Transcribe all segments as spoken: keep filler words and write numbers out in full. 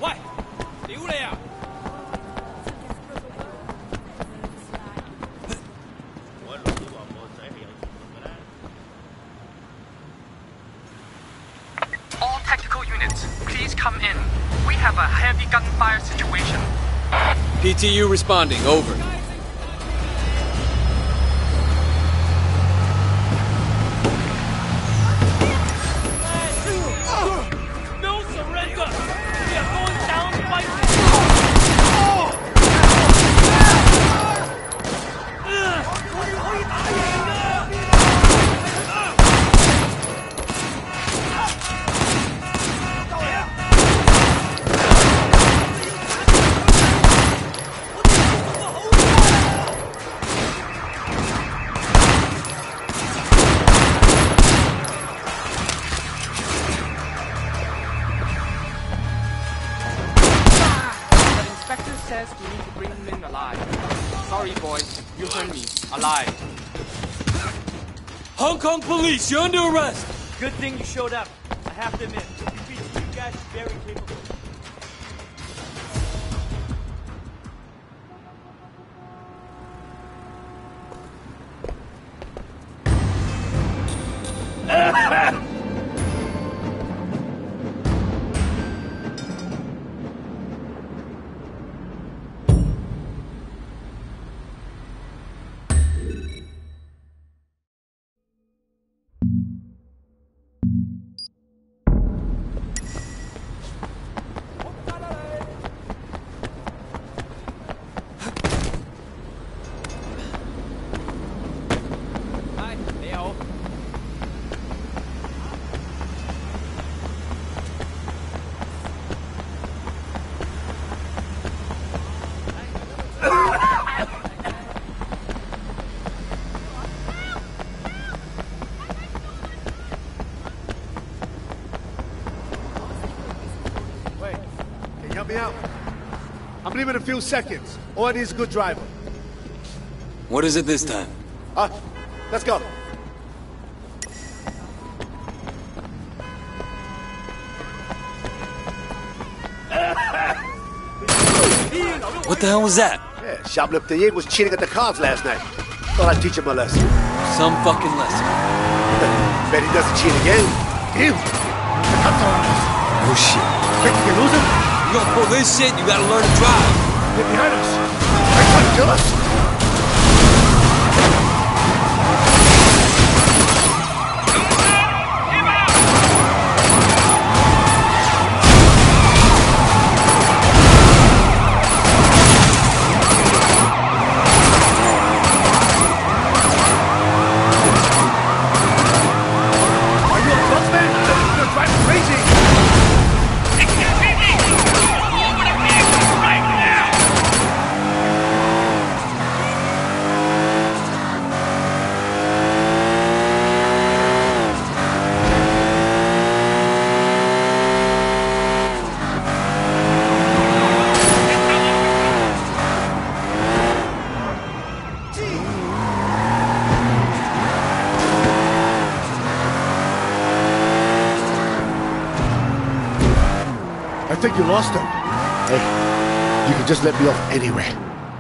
喂，屌你啊！ All tactical units, please come in. We have a heavy gunfire situation. P T U responding, over. No surrender! We are going down fighting! Says we need to bring him in alive. Sorry, boys. You heard me. Alive. Hong Kong police, you're under arrest! Good thing you showed up. I have to admit, you guys are very capable. Help me out. I'm leaving in a few seconds. All I need is a good driver. What is it this time? Uh, let's go. What the hell was that? Yeah, Shoplifter was cheating at the cards last night. Thought I'd teach him a lesson. Some fucking lesson. Bet he doesn't cheat again. Damn. The cops are on us. Oh shit. Think we can lose him? You gonna pull this shit, you gotta learn to drive. Get behind us. They're trying to kill us. I think you lost him. Hey, you can just let me off anywhere.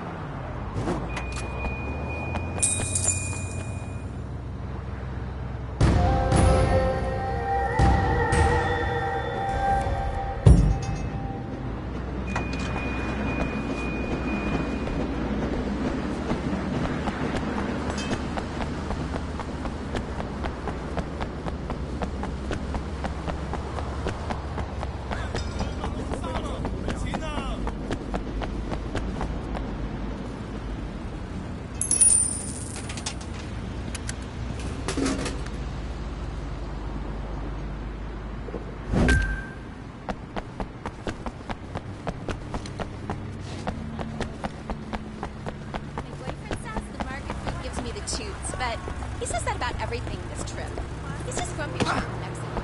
But he says that about everything this trip. He's just grumpy from Mexico.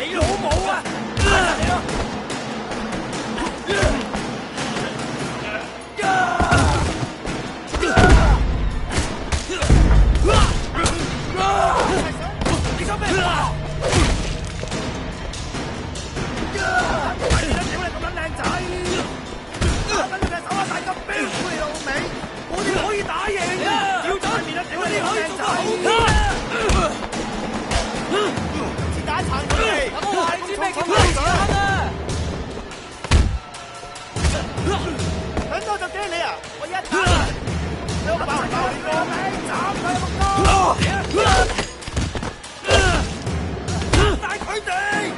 你老母啊！你咯！ 你想咩？睇你啦，屌你咁撚靚仔！等你隻手啊，大金兵！屌你老味！我哋可以打贏㗎！要打面啦，屌你咁靚仔！先打殘佢哋！我話你知咩叫打殘啊！等多就驚你啊！我一打。 有爆爆你個名，斬佢個哥！帶佢哋！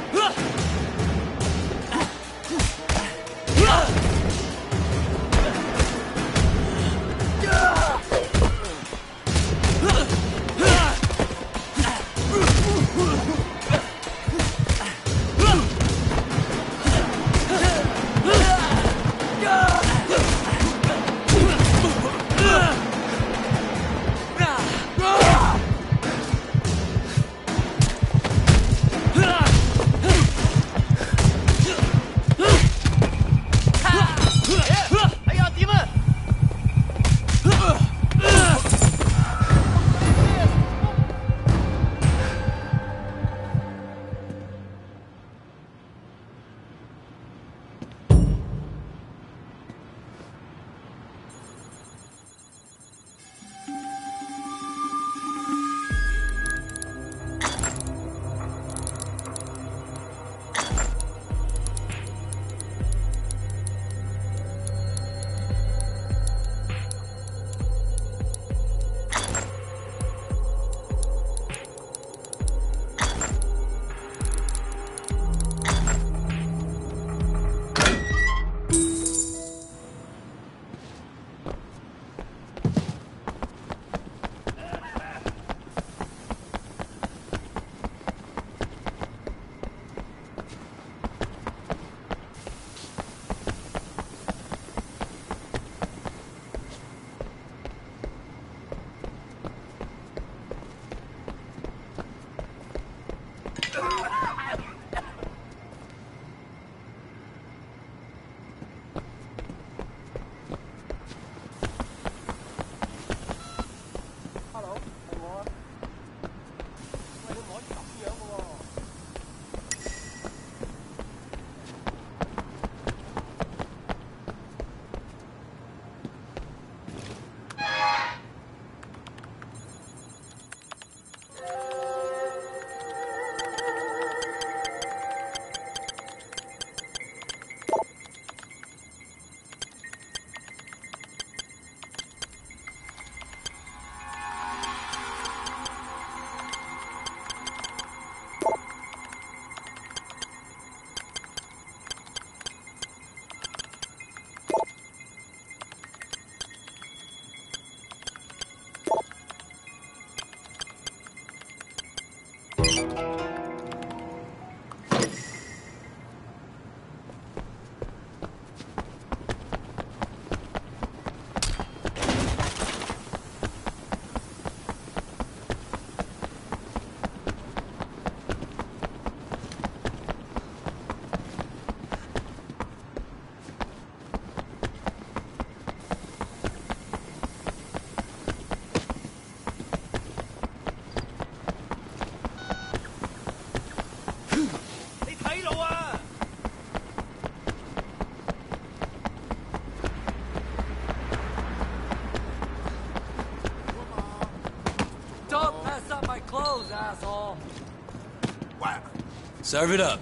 Serve it up.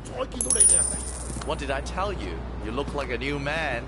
What did I tell you? You look like a new man.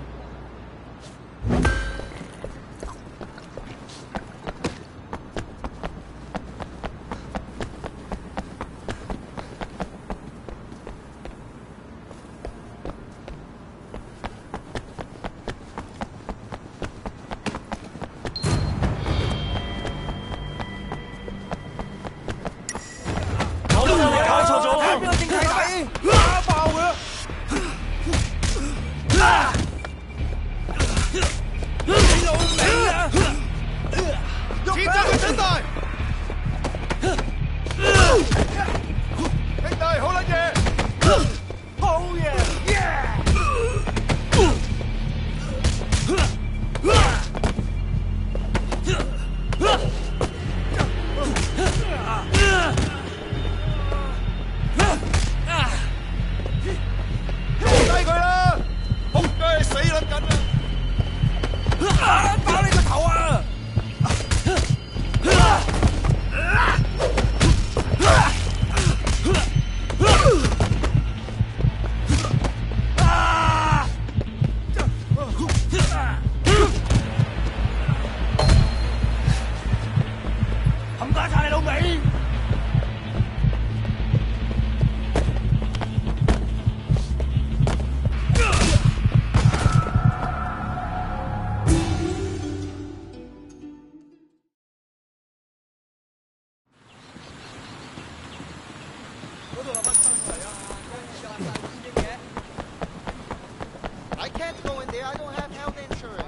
I can't go in there. I don't have health insurance.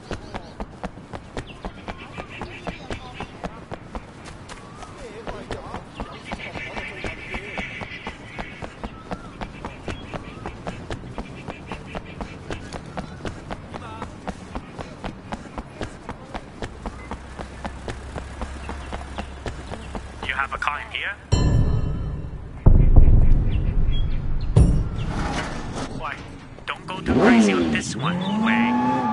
You have a car in here? Why? Don't go too crazy on this one, Wei.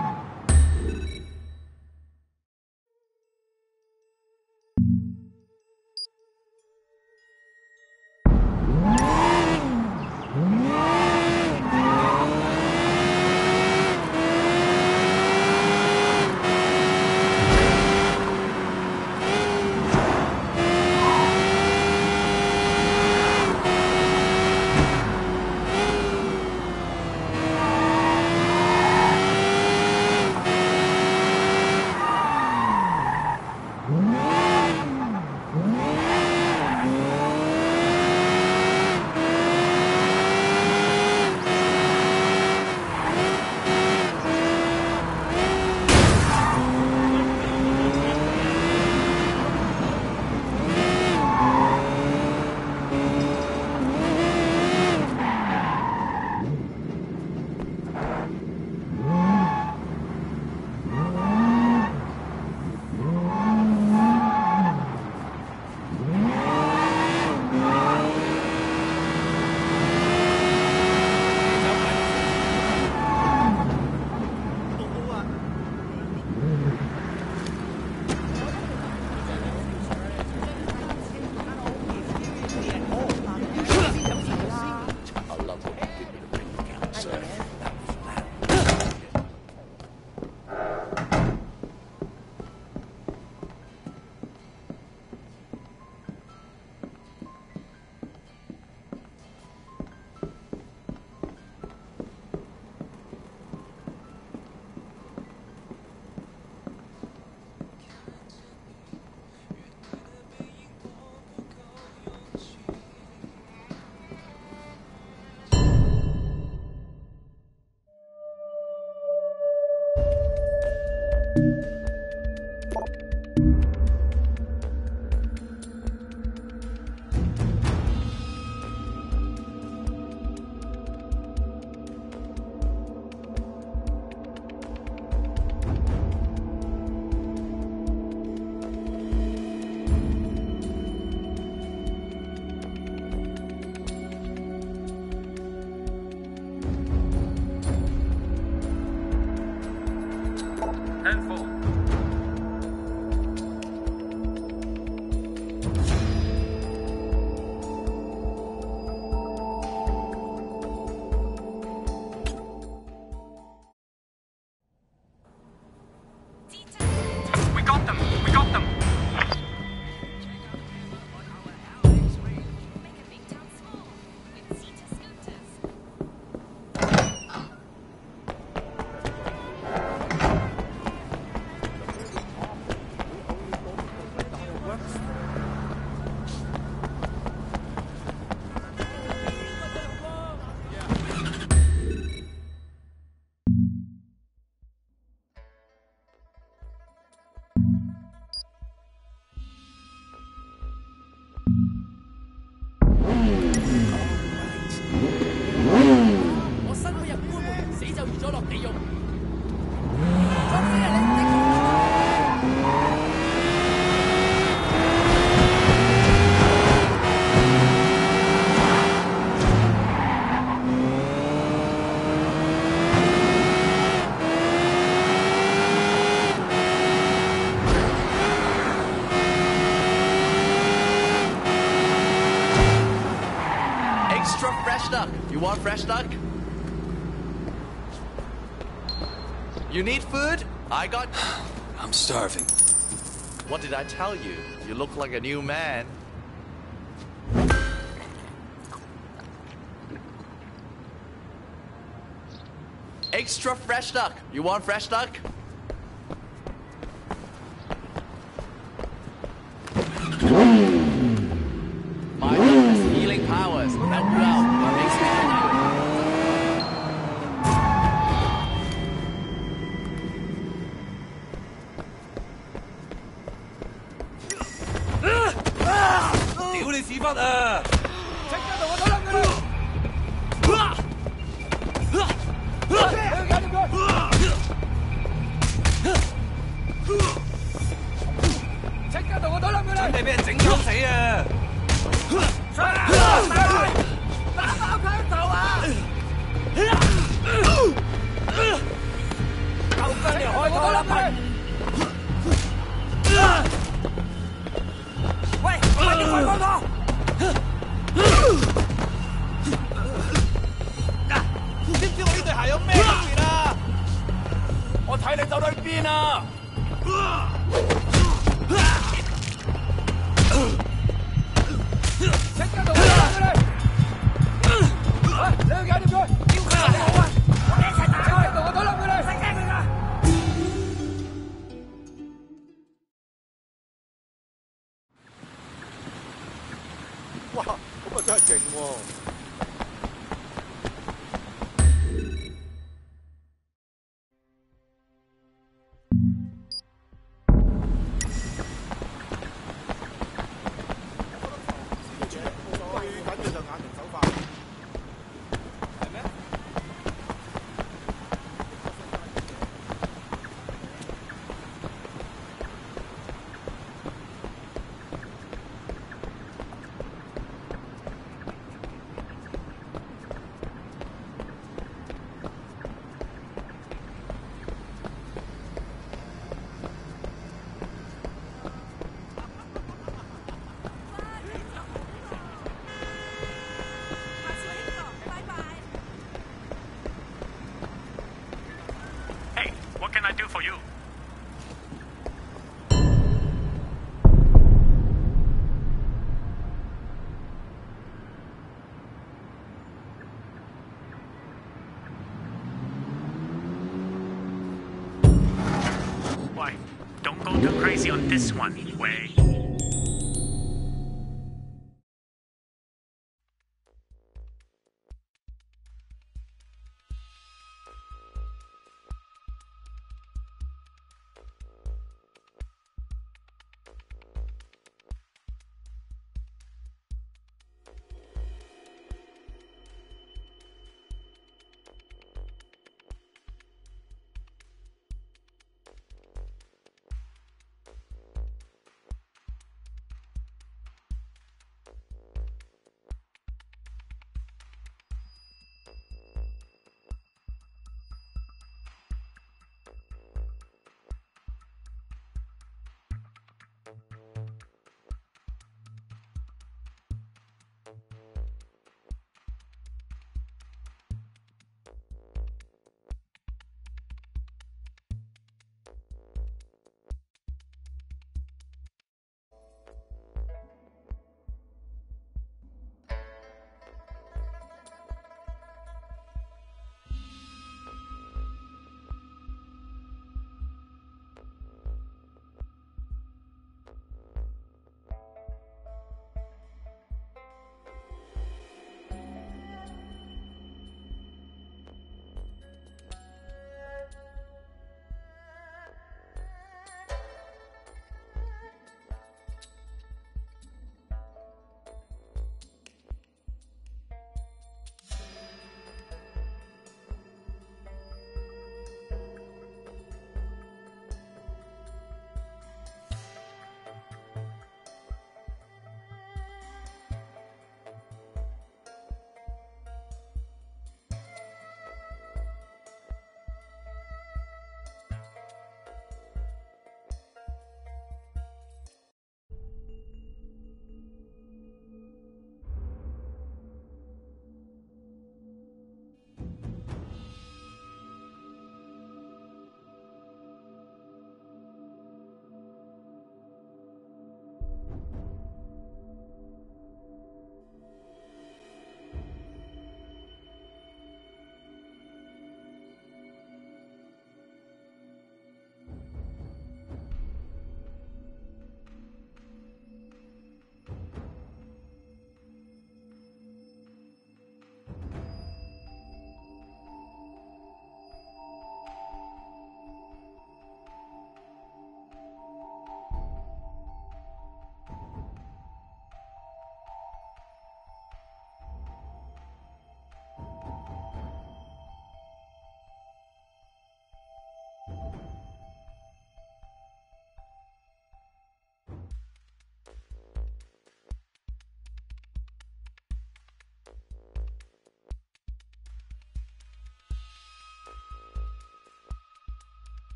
We got them! We got them! Fresh duck. You want fresh duck? You need food? I got... I'm starving. What did I tell you? You look like a new man. Extra fresh duck. You want fresh duck? My duck has healing powers. 啊！ 請跟到我啦，佢哋！喂，你去搞掂佢，叫佢嚟我啊！我哋一齊打佢，跟到我隊冧佢哋，唔使驚佢㗎。 哇，咁啊真係勁喎！ Hey, what can I do for you? Why? Don't go too crazy on this one, Wei.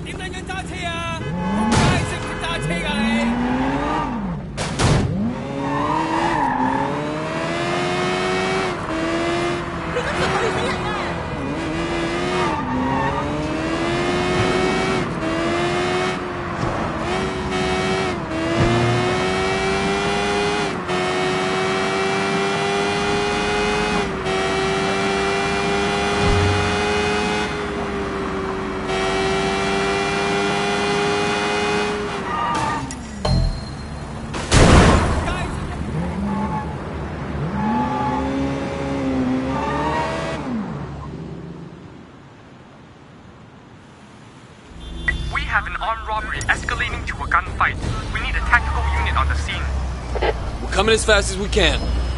點撚樣揸車啊？仆街識唔識揸車㗎你？ 你咁做會死人啊！ We have an armed robbery escalating to a gunfight. We need a tactical unit on the scene. We're coming as fast as we can.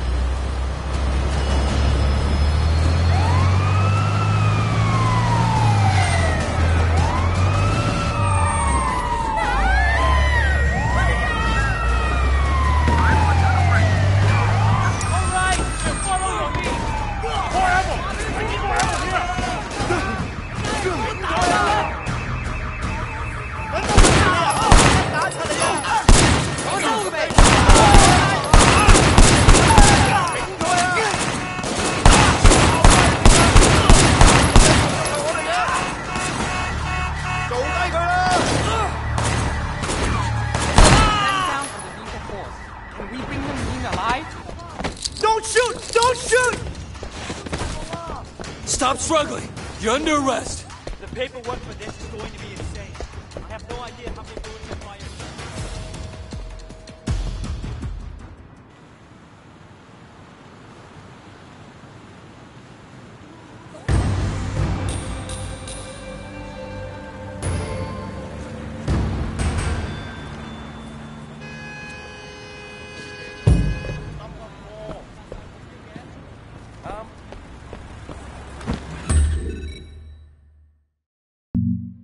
Can we bring him in alive? Don't shoot! Don't shoot! Stop struggling. You're under arrest. The paperwork for this is going to be insane. I have no idea how many bullets are fired. Um.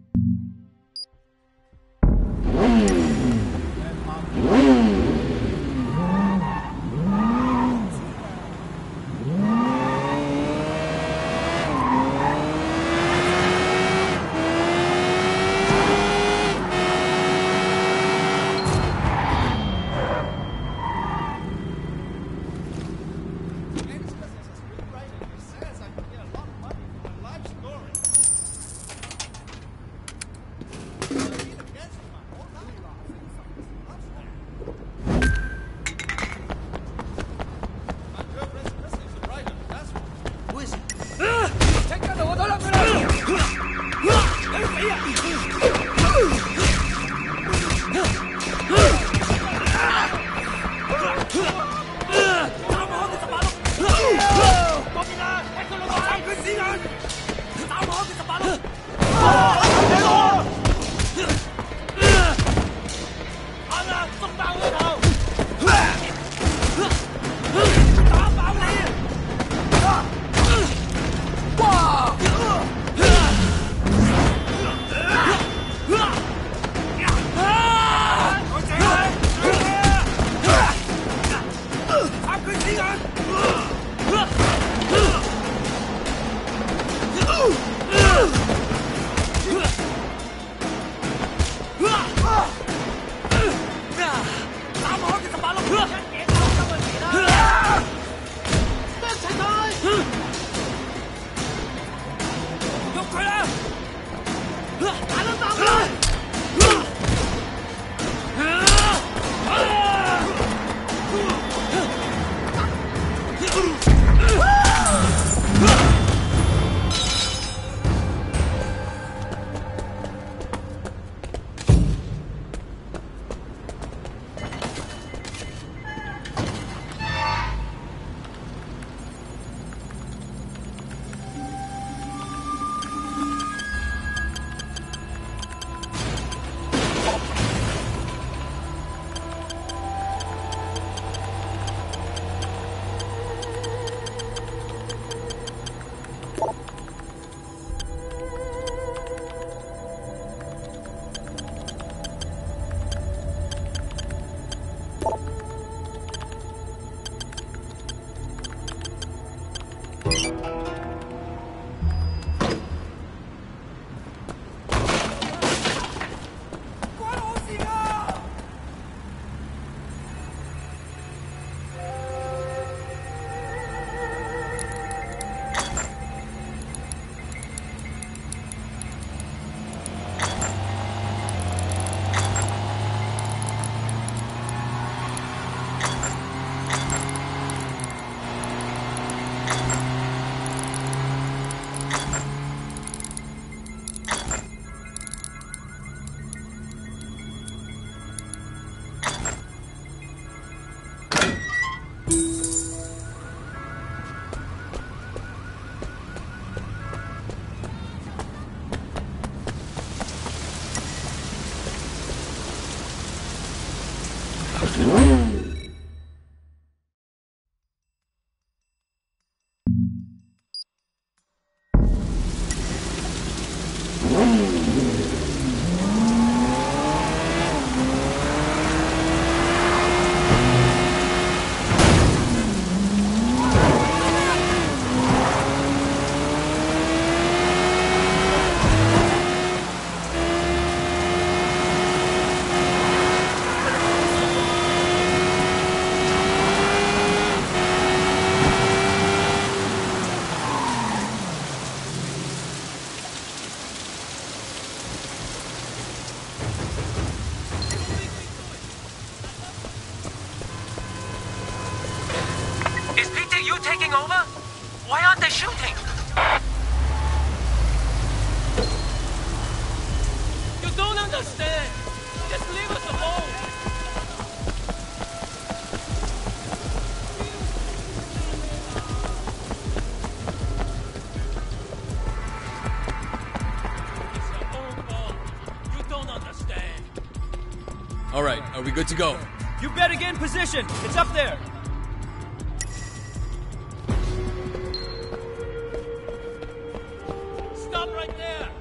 Is P T U taking over? Why aren't they shooting? You don't understand. Just leave us alone. It's your own fault. You don't understand. All right, are we good to go? You better get in position. It's up there. Stop right there.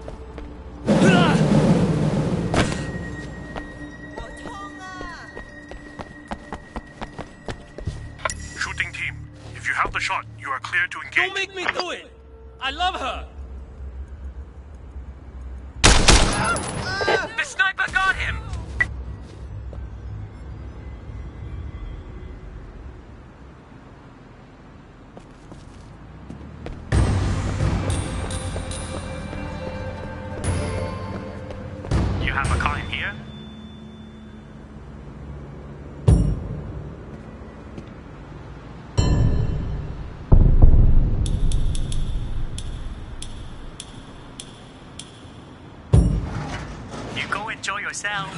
Shooting team, if you have the shot, you are clear to engage. Don't make me do it. I love her. The sniper got him! You have a car in here? You go enjoy yourself.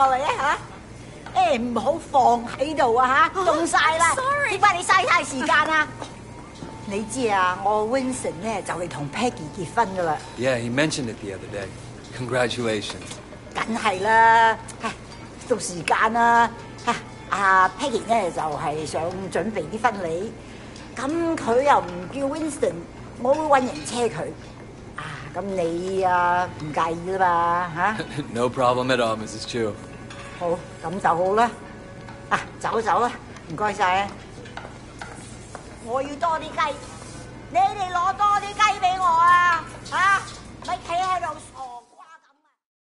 過嚟啊嚇！誒唔好放喺度啊嚇，凍曬啦！點解你嘥曬時間啊？你知啊，我 Winston 咧就嚟同 Peggy 結婚噶啦。 Yeah, he mentioned it the other day. Congratulations. 梗係啦，到時間啦嚇。阿 Peggy 咧就係想準備啲婚禮，咁佢又唔叫 Winston，我會揾人車佢。啊，咁你啊唔介意啦嘛嚇 No problem at all, Missus Chu. 好，咁就好啦。啊，走走啦，唔該晒啊！我要多啲雞，你哋攞多啲雞俾我啊！嚇，咪企喺度傻瓜咁啊！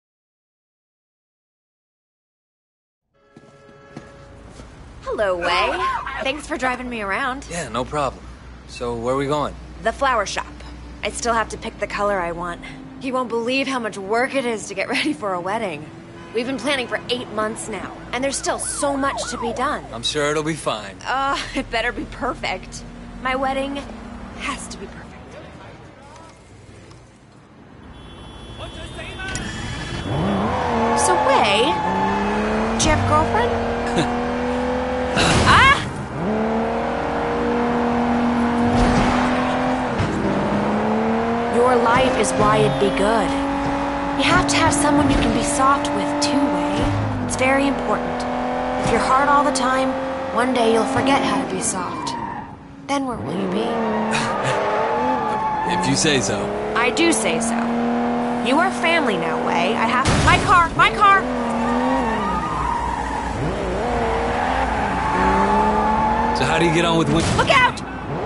Hello, Wei. Thanks for driving me around. Yeah, no problem. So, where are we going? The flower shop. I still have to pick the color I want. You won't believe how much work it is to get ready for a wedding. We've been planning for eight months now, and there's still so much to be done. I'm sure it'll be fine. Uh, it better be perfect. My wedding has to be perfect. So, Wei, do you have a girlfriend? Ah! Your life is why it'd be good. You have to have someone you can be soft with too, Wei. It's very important. If you're hard all the time, one day you'll forget how to be soft. Then where will you be? If you say so. I do say so. You are family now, Wei. I have my car, my car. So how do you get on with Win- Look out!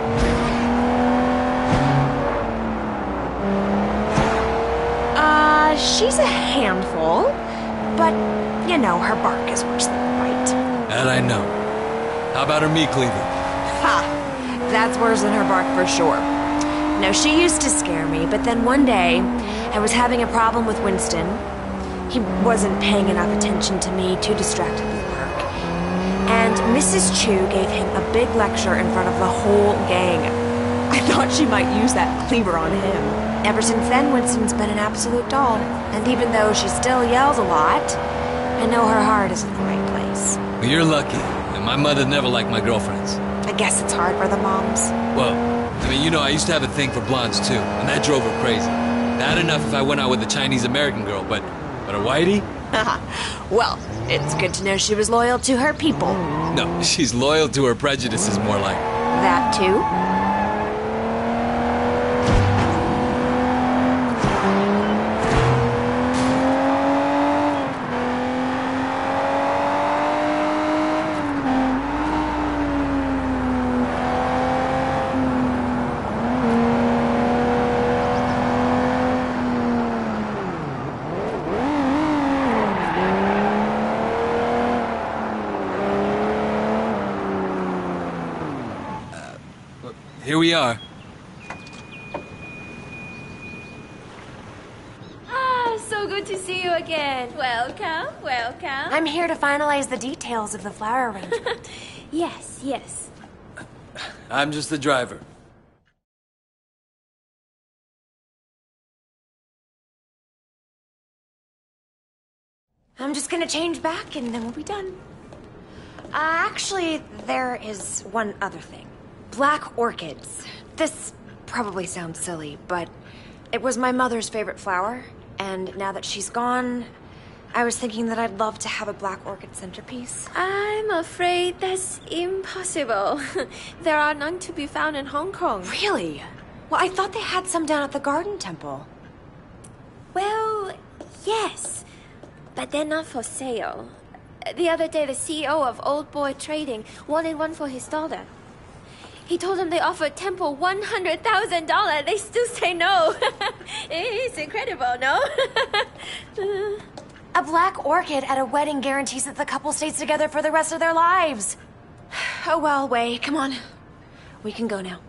Uh, she's a handful, but you know her bark is worse than her bite. That I know. How about her meat cleaver? Ha! That's worse than her bark for sure. No, she used to scare me, but then one day, I was having a problem with Winston. He wasn't paying enough attention to me, too distracted with work. And Missus Chu gave him a big lecture in front of the whole gang. I thought she might use that cleaver on him. Ever since then, Winston's been an absolute doll. And even though she still yells a lot, I know her heart is in the right place. Well, you're lucky. And my mother never liked my girlfriends. I guess it's hard for the moms. Well, I mean, you know, I used to have a thing for blondes, too. And that drove her crazy. Bad enough if I went out with a Chinese-American girl, but... But a whitey? Well, it's good to know she was loyal to her people. No, she's loyal to her prejudices, more like. That too? Here we are. Ah, so good to see you again. Welcome, welcome. I'm here to finalize the details of the flower arrangement. Yes, yes. I'm just the driver. I'm just gonna change back and then we'll be done. Uh, actually, there is one other thing. Black orchids. This probably sounds silly, but it was my mother's favorite flower, and now that she's gone, I was thinking that I'd love to have a black orchid centerpiece. I'm afraid that's impossible. There are none to be found in Hong Kong. Really? Well, I thought they had some down at the Garden Temple. Well, yes, but they're not for sale. The other day, the C E O of Old Boy Trading wanted one for his daughter. He told them they offered Temple one hundred thousand dollars. They still say no. It's incredible, no? A black orchid at a wedding guarantees that the couple stays together for the rest of their lives. Oh well, Wei, come on. We can go now.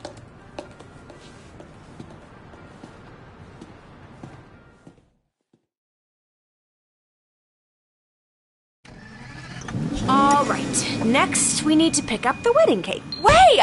All right, next we need to pick up the wedding cake. Wei!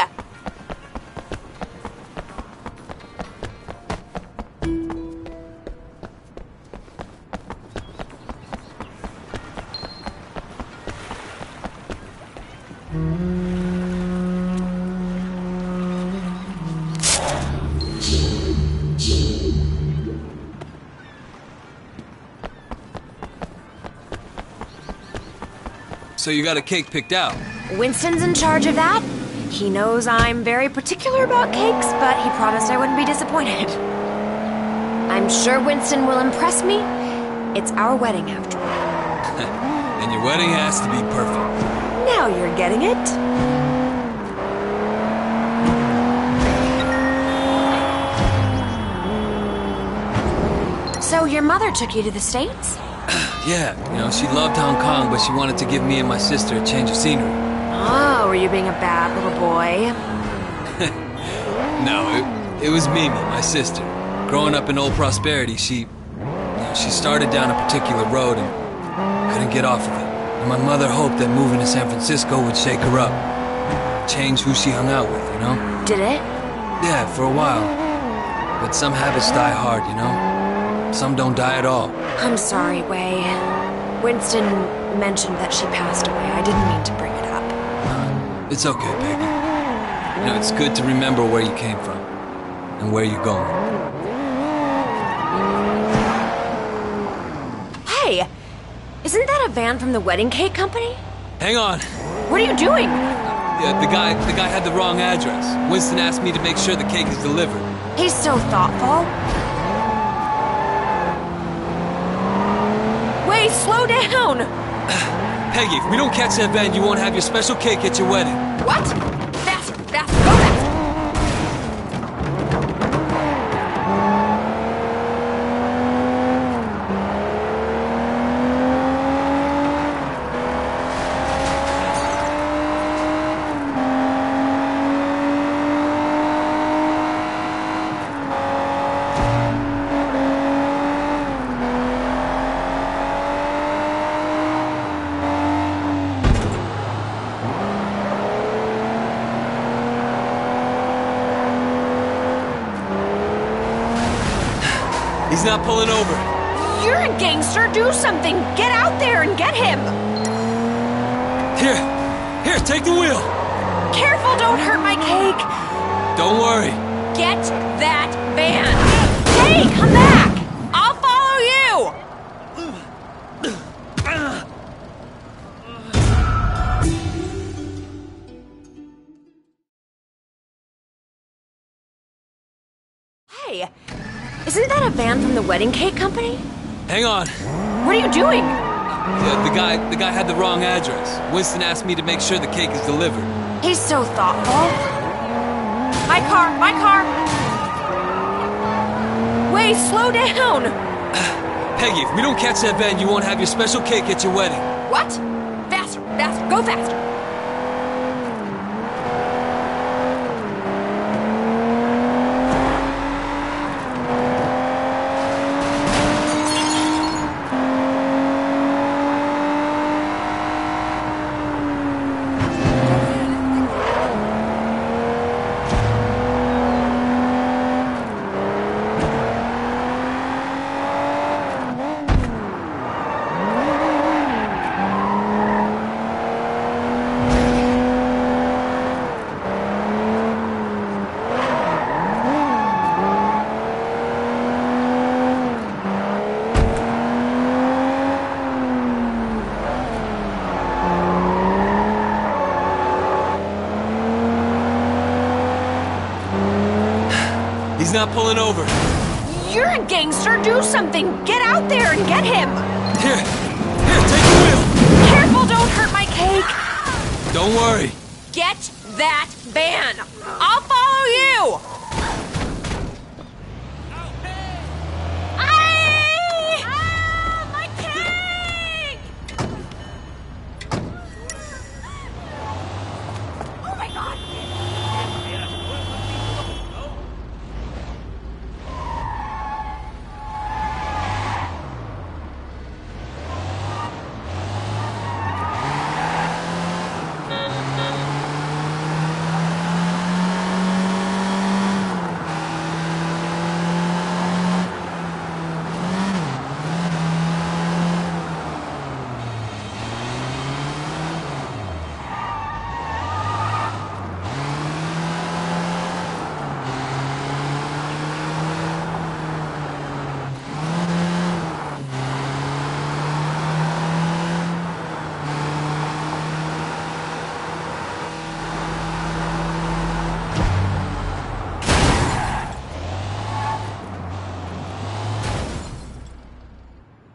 So you got a cake picked out? Winston's in charge of that. He knows I'm very particular about cakes, but he promised I wouldn't be disappointed. I'm sure Winston will impress me. It's our wedding after all. And your wedding has to be perfect. Now you're getting it. So your mother took you to the States? Yeah, you know, she loved Hong Kong, but she wanted to give me and my sister a change of scenery. Oh, were you being a bad little boy? No, it, it was Mimi, my sister. Growing up in Old Prosperity, she... You know, she started down a particular road and couldn't get off of it. And my mother hoped that moving to San Francisco would shake her up. Change who she hung out with, you know? Did it? Yeah, for a while. But some habits die hard, you know? Some don't die at all. I'm sorry, Wei. Winston mentioned that she passed away. I didn't mean to bring it up. Uh, it's okay, Peggy. You know, it's good to remember where you came from and where you're going. Hey! Isn't that a van from the wedding cake company? Hang on. What are you doing? Yeah, the guy, the guy had the wrong address. Winston asked me to make sure the cake is delivered. He's so thoughtful. Wait, slow down! Peggy, if we don't catch that van, you won't have your special cake at your wedding. What? Faster, faster, go faster! He's not pulling over. You're a gangster. Do something. Get out there and get him. Here. Here, take the wheel. Careful, don't hurt my cake. Don't worry. Get that van. Hey, come back. I'll follow you. Hey. Isn't that a van from the wedding cake company? Hang on. What are you doing? Yeah, the guy, the guy had the wrong address. Winston asked me to make sure the cake is delivered. He's so thoughtful. My car, my car. Wait, slow down. Peggy, if we don't catch that van, you won't have your special cake at your wedding. What? Faster, faster, go faster. He's not pulling over. You're a gangster. Do something. Get out there and get him. Here. Here, take the wheel. Careful, don't hurt my cake. Don't worry. Get that van. I'll follow you. Aye! Ah, my cake! Oh my God.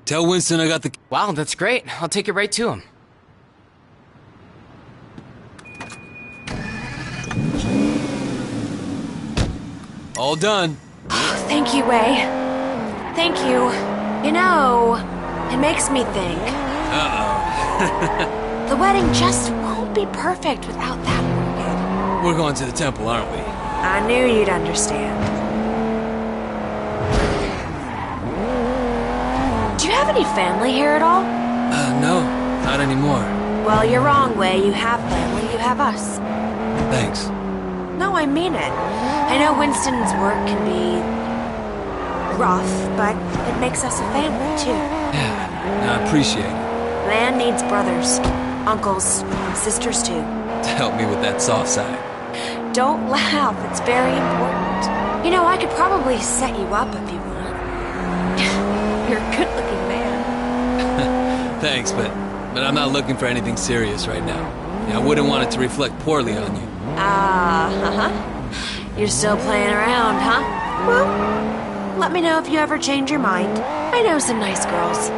Tell Winston I got the... Wow, that's great. I'll take it right to him. All done. Thank you, Wei. Thank you. You know, it makes me think. Uh-oh. The wedding just won't be perfect without that orchid. We're going to the temple, aren't we? I knew you'd understand. Do you have any family here at all? Uh, no. Not anymore. Well, you're wrong, Wei. You have family. You have us. Thanks. No, I mean it. I know Winston's work can be rough, but it makes us a family, too. Yeah, no, I appreciate it. Man needs brothers, uncles, sisters, too. To help me with that soft side. Don't laugh, it's very important. You know, I could probably set you up if you want. You're a good-looking man. Thanks, but but I'm not looking for anything serious right now. Yeah, I wouldn't want it to reflect poorly on you. Ah, uh, uh-huh. You're still playing around, huh? Well, let me know if you ever change your mind. I know some nice girls.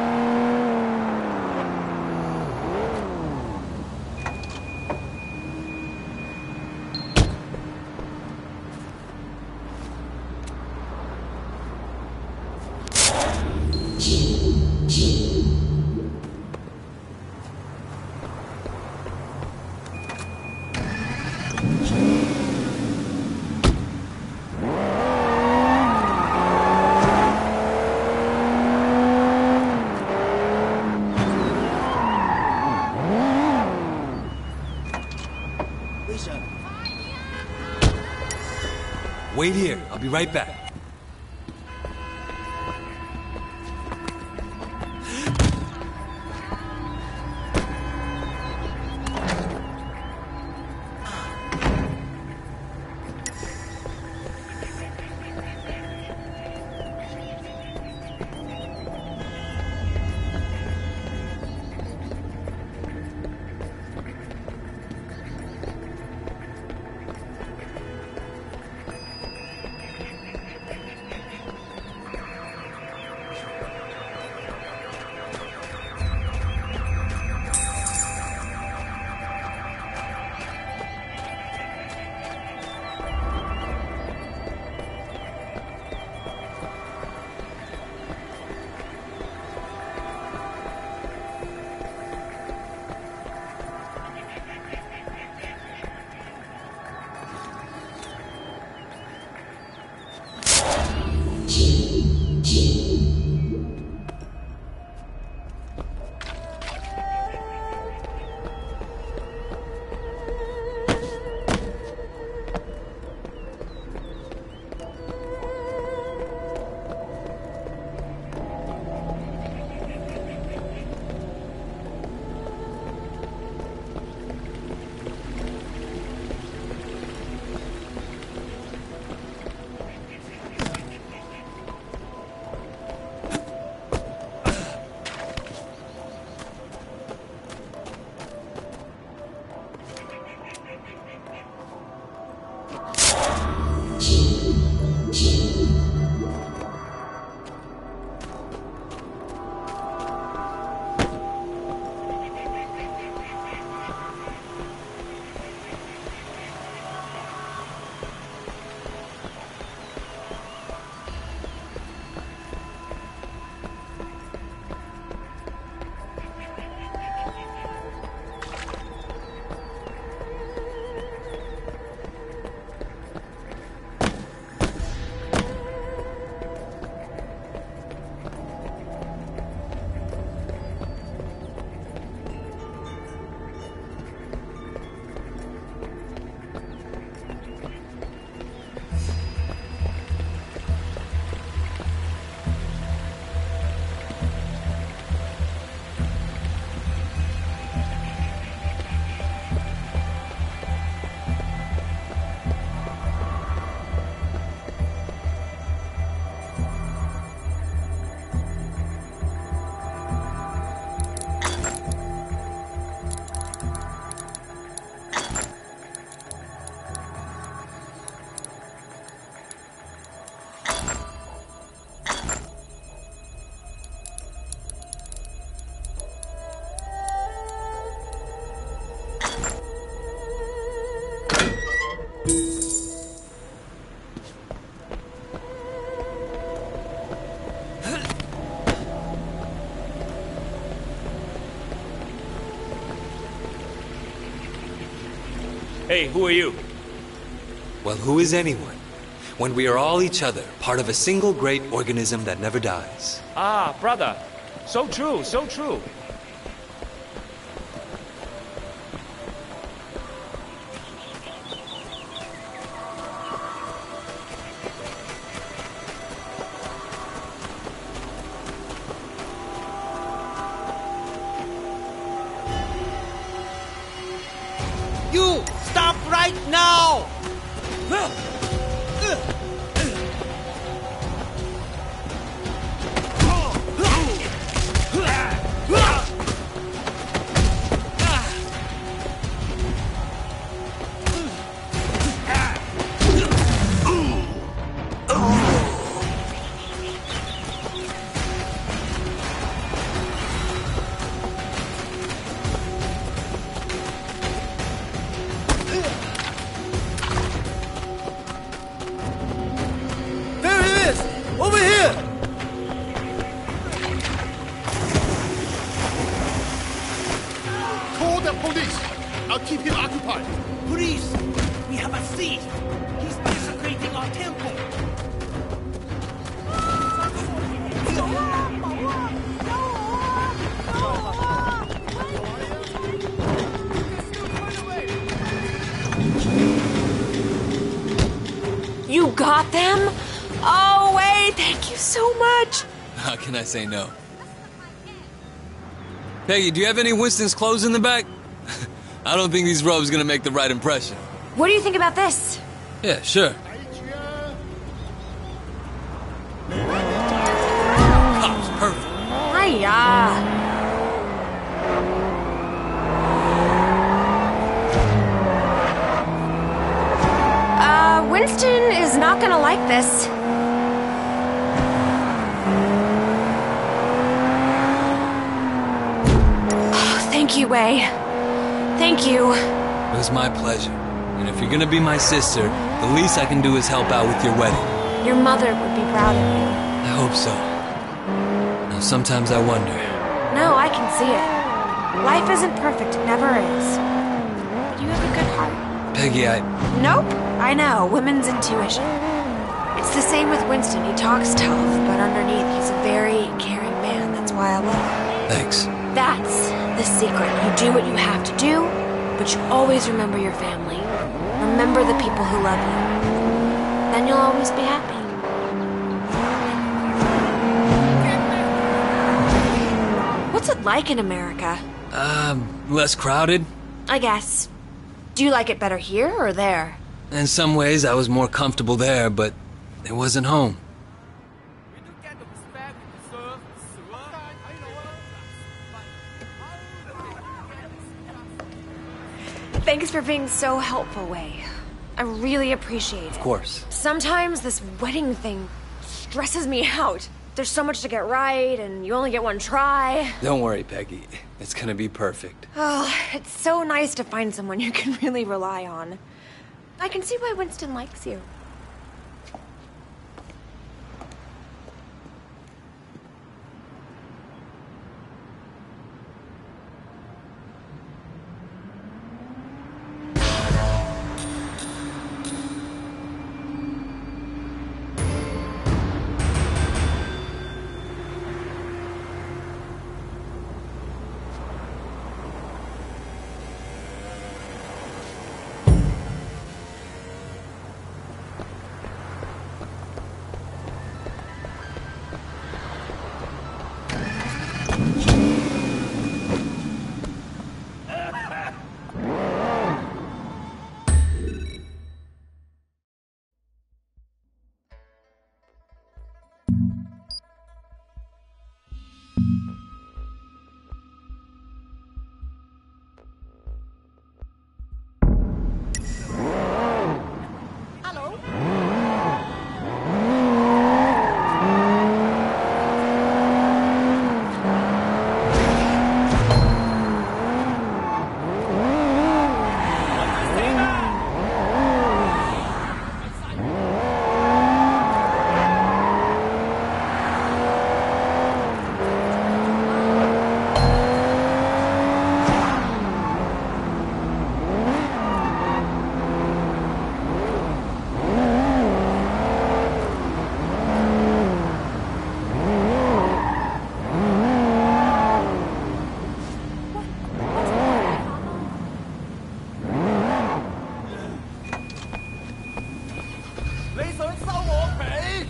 Wait here. I'll be right back. Hey, who are you? Well, who is anyone? When we are all each other, part of a single great organism that never dies. Ah, brother. So true, so true. You stop right now! There he is! Over here! Call the police. I'll keep him occupied. Police! We have a thief! He's desecrating our temple! You got them? Oh, wait, thank you so much. How can I say no? Peggy, do you have any Winston's clothes in the back? I don't think these robes gonna make the right impression. What do you think about this? Yeah, sure. Cops, perfect. Hiya. Uh, Winston is not gonna like this. Oh, thank you, Wei. Thank you. It was my pleasure. And if you're gonna be my sister, the least I can do is help out with your wedding. Your mother would be proud of you. I hope so. Now, sometimes I wonder. No, I can see it. Life isn't perfect, it never is. But you have a good heart. Peggy, I... Nope. I know, women's intuition. It's the same with Winston. He talks tough, but underneath he's a very caring man. That's why I love him. Thanks. That's the secret. You do what you have to do, but you always remember your family. Remember the people who love you. Then you'll always be happy. What's it like in America? Um, less crowded. I guess. Do you like it better here or there? In some ways, I was more comfortable there, but it wasn't home. Thanks for being so helpful, Wei. I really appreciate it. Of course. Sometimes this wedding thing stresses me out. There's so much to get right, and you only get one try. Don't worry, Peggy. It's gonna be perfect. Oh, it's so nice to find someone you can really rely on. I can see why Winston likes you. 你想收我皮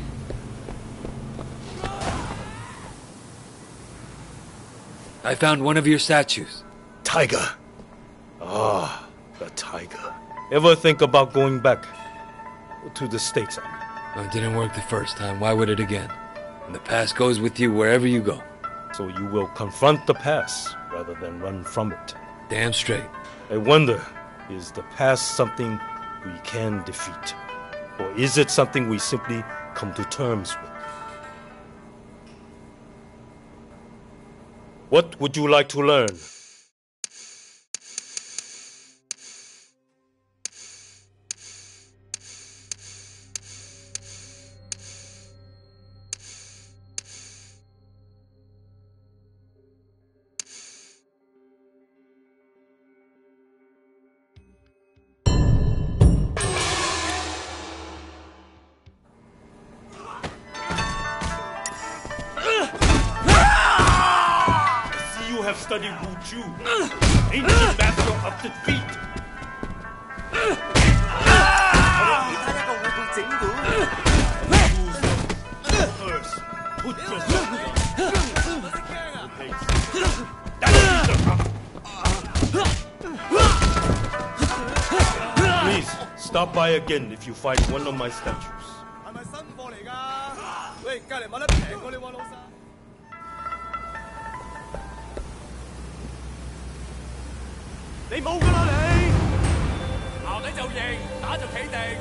？I found one of your statues. Tiger. Ah, a tiger. Ever think about going back to the States? Well, it didn't work the first time. Why would it again? And the past goes with you wherever you go. So you will confront the past rather than run from it. Damn straight. I wonder, is the past something we can defeat? Or is it something we simply come to terms with? What would you like to learn? Studied Wu-Chu, ancient master of defeat. First, put yourself Please stop by again if you find one of my statues. 係咪新貨嚟㗎？喂，隔離買得平過你喎，老細。你冇㗎啦你！ 鬧你就認，打就企定。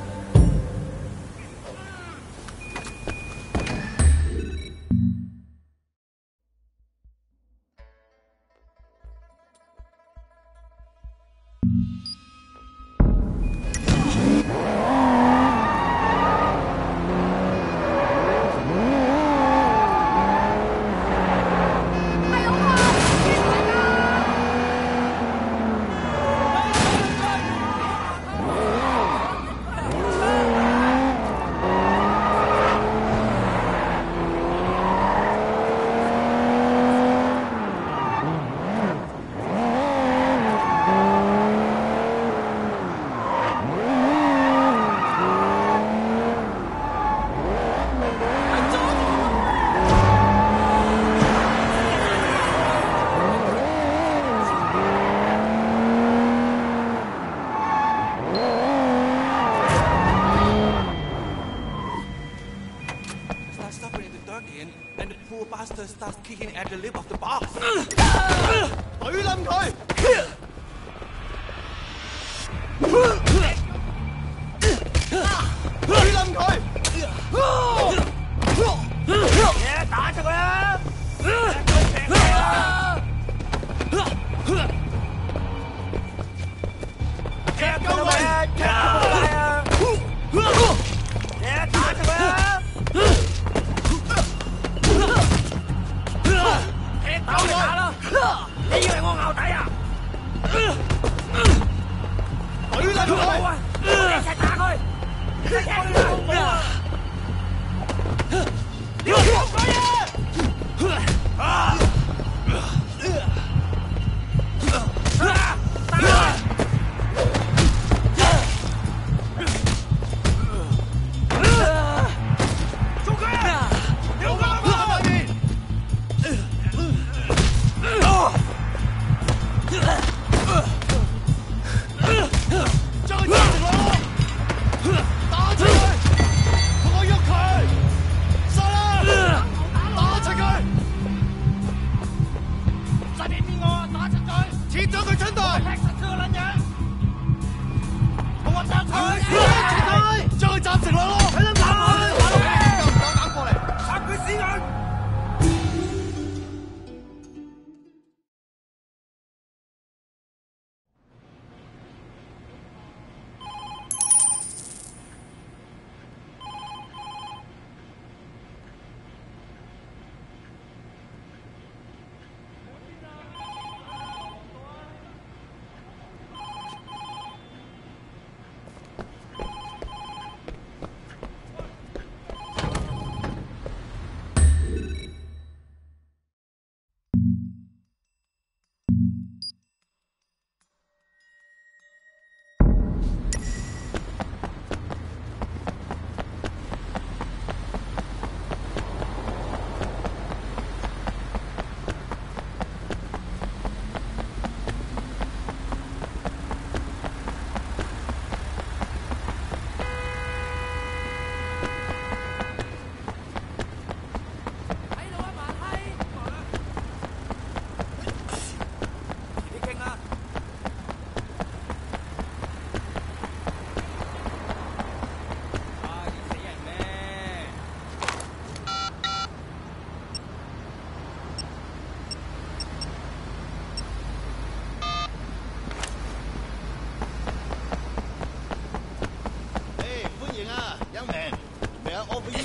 Starts kicking at the lip of the box. 懟冧佢！懟冧佢！嘢打出佢啊！踢夠佢！踢夠佢啊！嘢打出佢啊！ 打我打啦！你以為我淆底啊？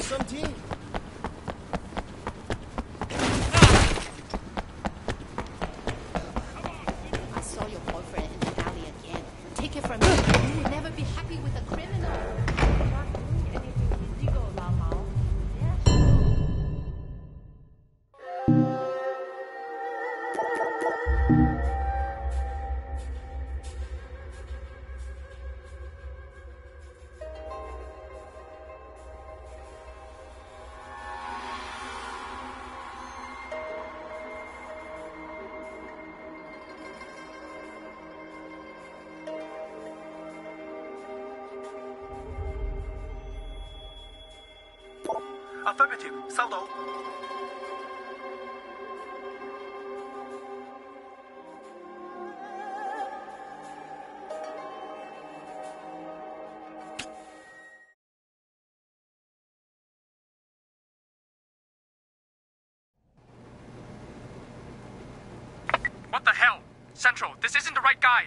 some team. I saw your boyfriend in the alley again. Take it from me. You will never be happy with a criminal. Affirmative，收到。 What the hell? Central, this isn't the right guy.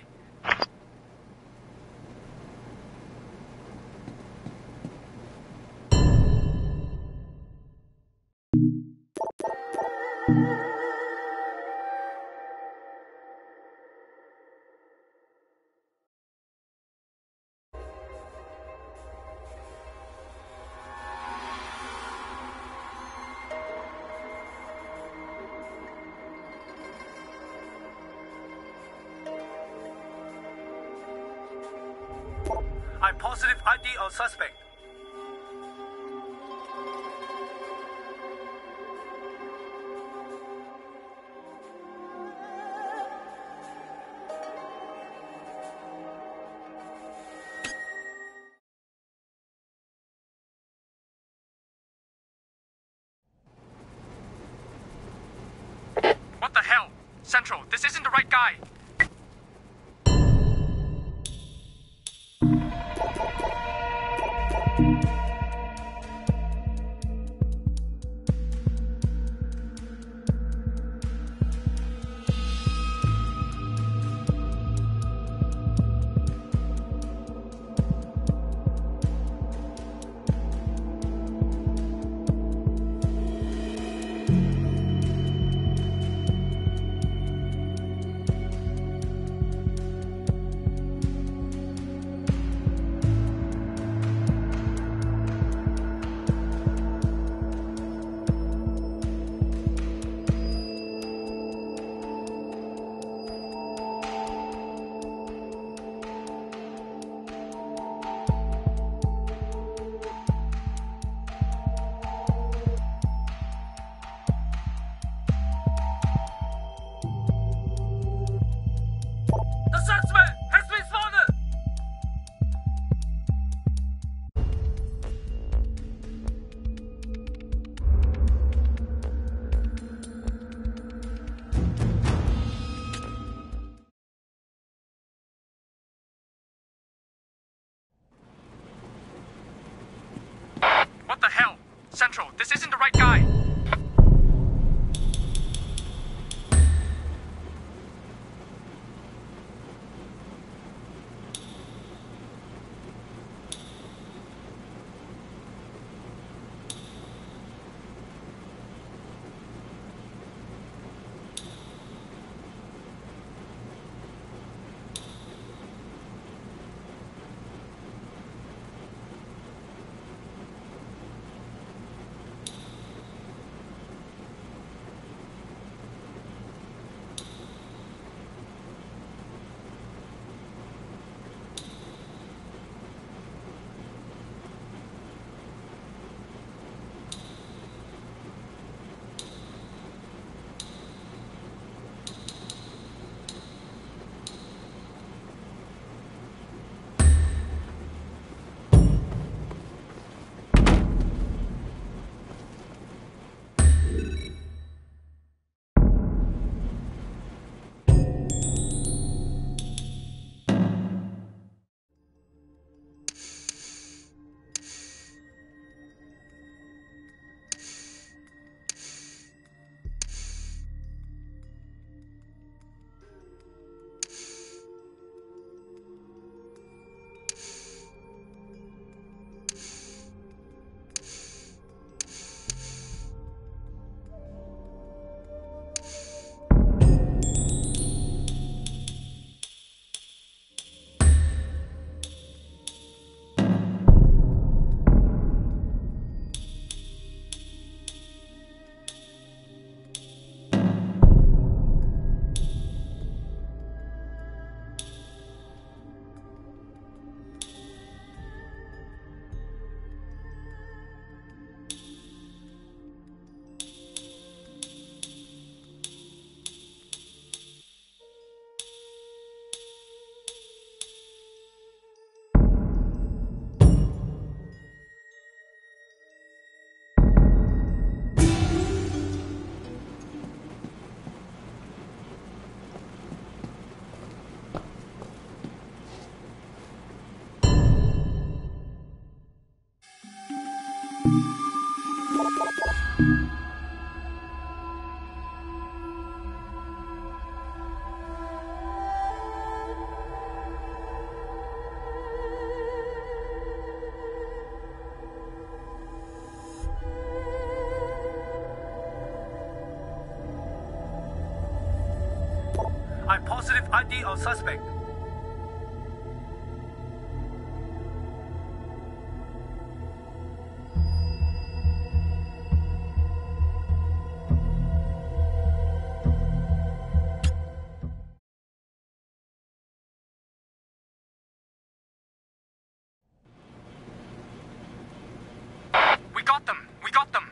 I'm positive I D on suspect. What the hell? Central, this isn't the right guy. The suspect has been spotted! What the hell? Central, this isn't the right guy. I D of suspect. We got them! We got them!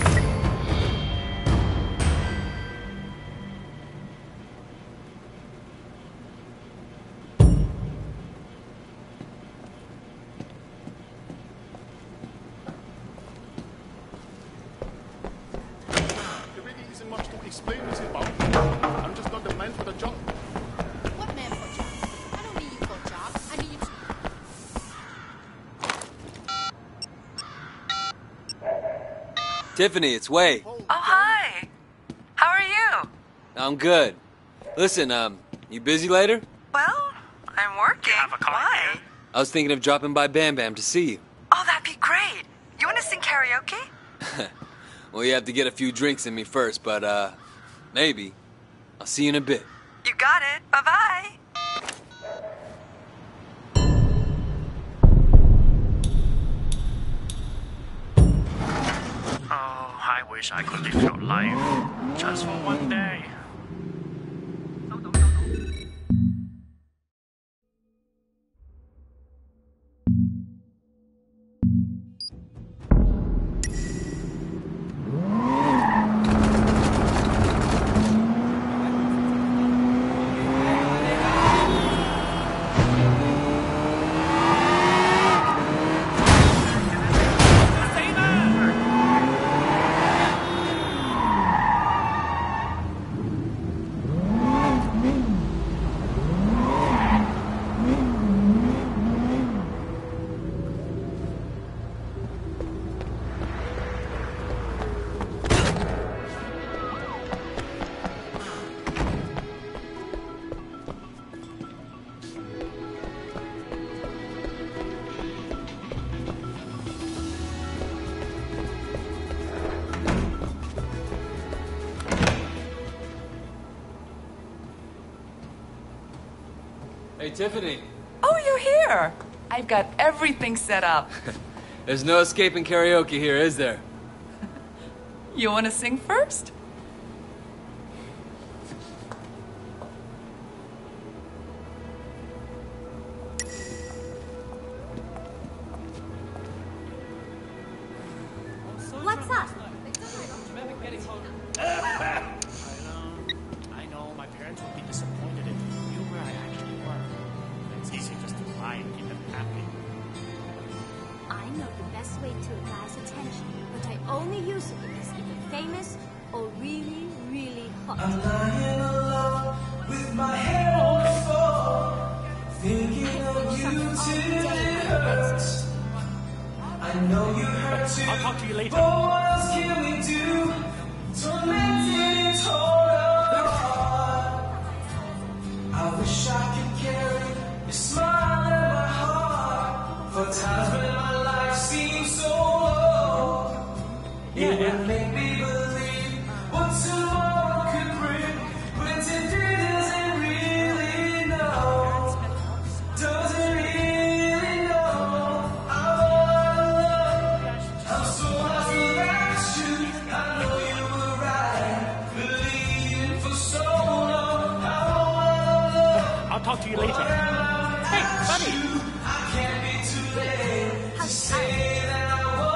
There really isn't much to explain, Missus Bao. I'm just not the man for the job. What man for job? I don't need you for a job. I need you to... Tiffany, it's Wei. Oh, hi. How are you? I'm good. Listen, um, you busy later? Well, I'm working. Why? I was thinking of dropping by Bam Bam to see you. Oh, that'd be great. You want to sing karaoke? Well, you have to get a few drinks in me first, but, uh, maybe. I'll see you in a bit. You got it. Bye-bye. Oh, I wish I could live your life just for one day. Hey, Tiffany. Oh, you're here. I've got everything set up. There's no escaping karaoke here, is there? You want to sing first? What's up? I know my parents would be disappointed if you knew where I actually were. It's easy just to lie and keep them happy. I know the best way to a guy's attention, but I only use it if he's either famous or really, really hot. I'm lying alone with my hair on the floor, thinking of you till it hurts. I know you hurt too. I'll talk to you later. But what else can we do? Tormented, torn apart. I wish I could carry your smile in my heart. For times when my life seems so low, Yeah, it yeah. would make me believe what tomorrow could bring. When today doesn't really know, doesn't really know. I'm all alone. I'm so lost without you. I know you were right, believing for so long. I'm all alone. I'll talk to you later. Hey, buddy. I can't be too late to say that I want.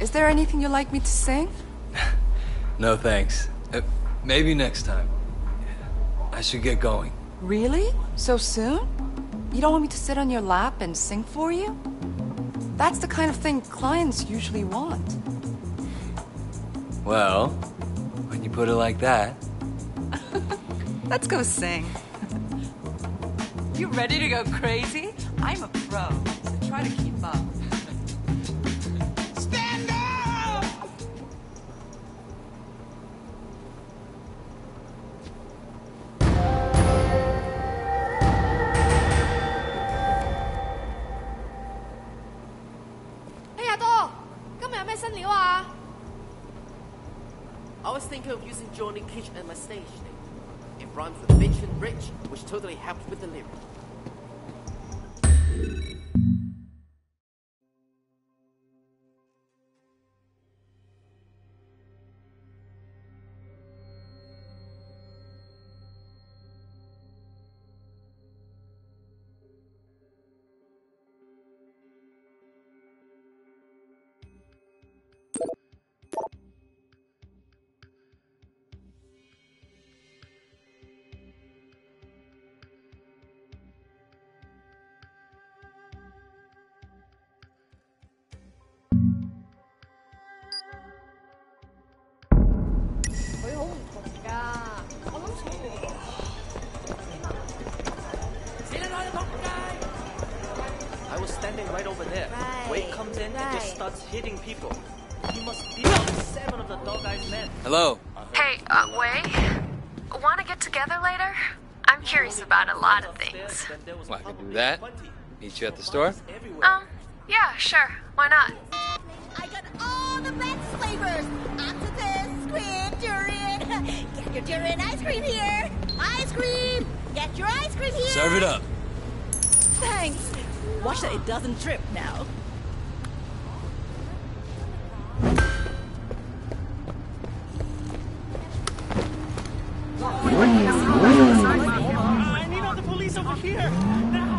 Is there anything you'd like me to sing? No thanks. Uh, maybe next time. I should get going. Really? So soon? You don't want me to sit on your lap and sing for you? That's the kind of thing clients usually want. Well, when you put it like that. Let's go sing. You ready to go crazy? I'm a pro, so try to keep up. Stand up! Hey, 阿多，今日有咩新料啊？ I was thinking of using Johnny Cage as my stage name. It rhymes with bitch and rich, which totally helps with the lyrics. I was standing right over there. Right, Wade comes in and right. just starts hitting people. He must be like seven of the dog eyes men. Hello. Hey, uh, Wei? Want to get together later? I'm curious about a lot of things. Well, I can do that. Meet you at the store? Um, yeah, sure. Why not? I got all the best flavors. Octopus, squid, durian. Get your durian ice cream here. Ice cream. Get your ice cream here. Serve it up. Thanks. Watch that it doesn't trip now. I need all the police over here! Now!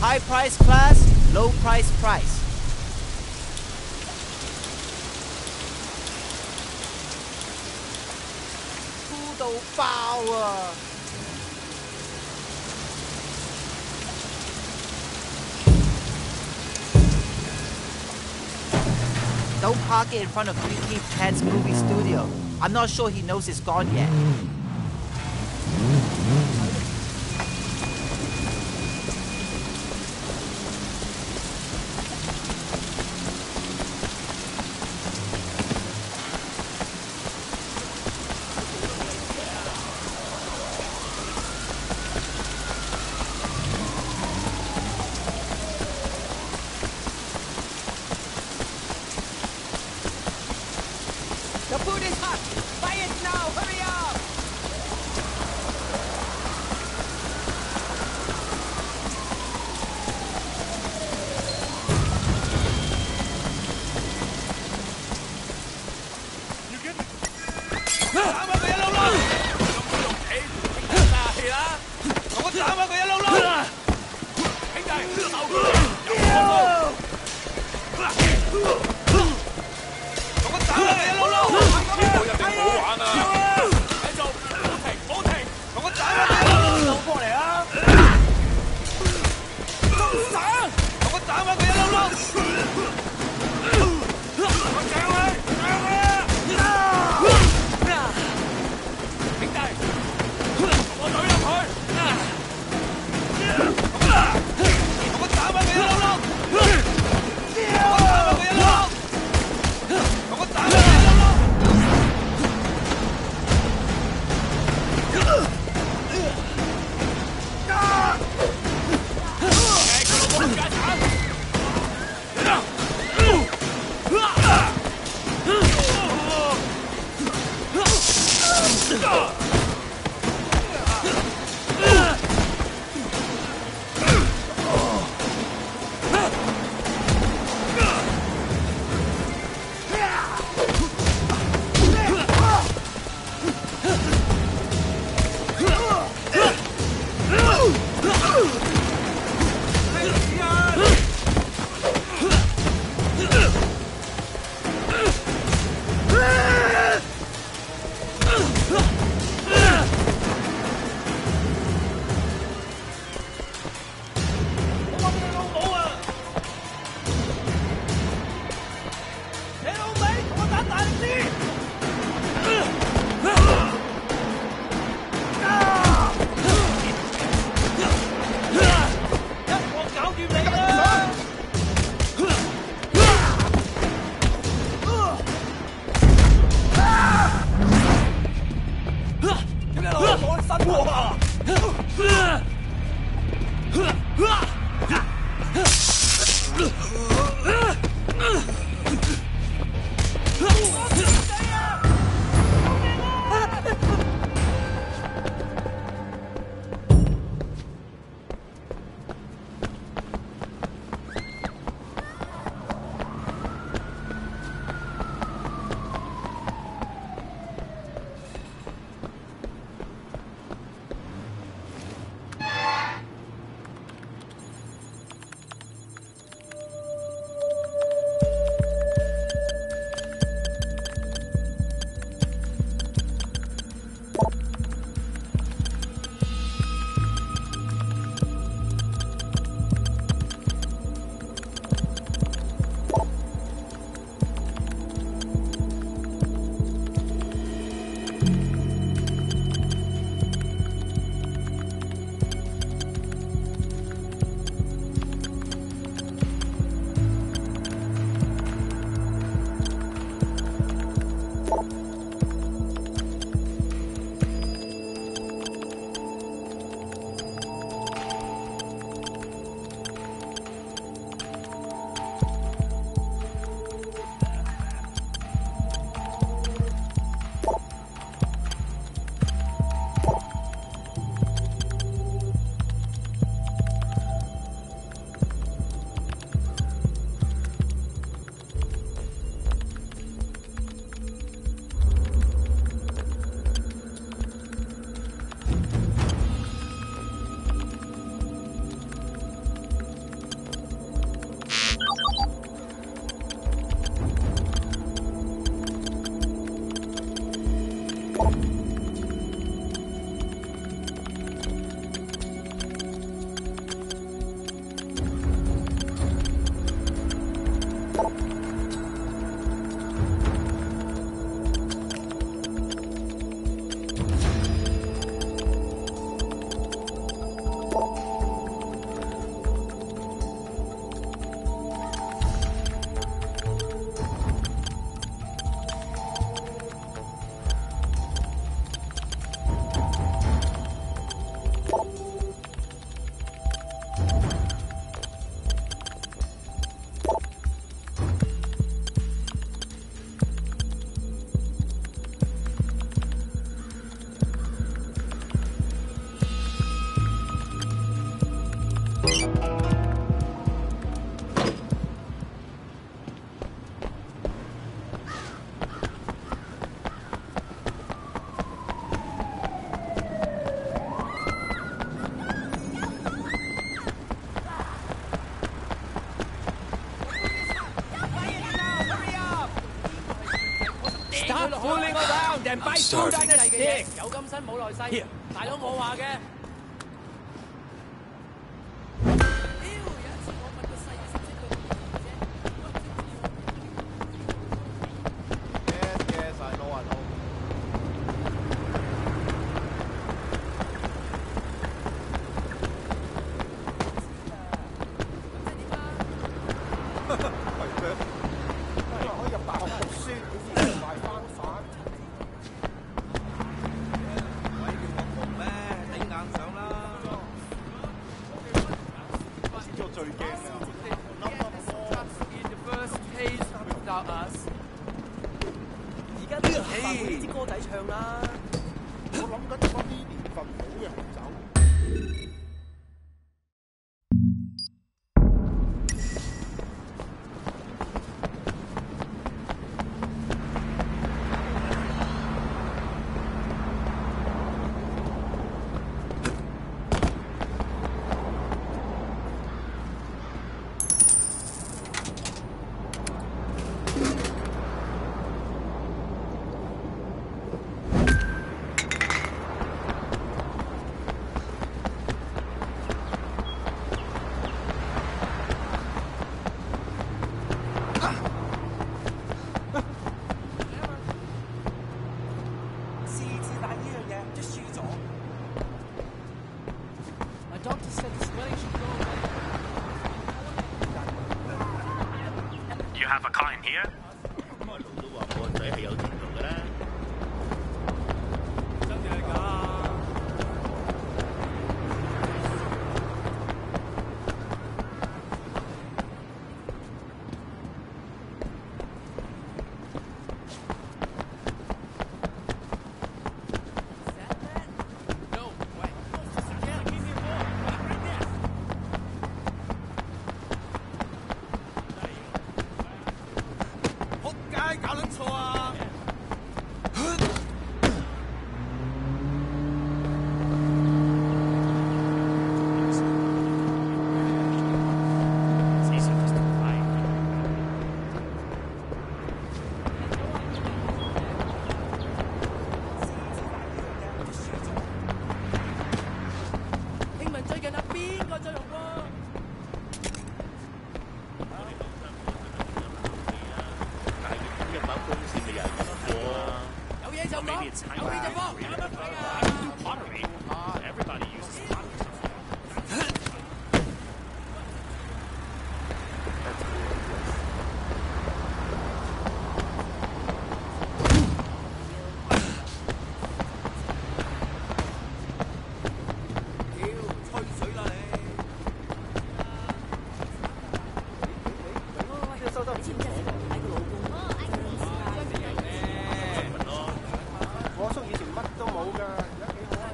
High price class, low price price. 粗到爆啊！ Don't park it in front of Yuki Pan's movie studio. I'm not sure he knows it's gone yet. The food is hot! Buy it now! Hurry up! Stop fooling around and bite food on the stick. 有今生冇來世， Here. 大佬冇話嘅。 You have a car in here? 咁阿路都話我個仔係有前途㗎啦。 真係㗎。搞撚錯啊！聽聞最近啊邊個最紅喎？ 公司咪又係咁過啊！ 有嘢就講，有嘢就放，有乜睇啊 pottery. Everybody uses pottery. 吹水啦你！ 收收唔知唔知睇個老公。我叔以前乜都冇㗎，而家幾好啊！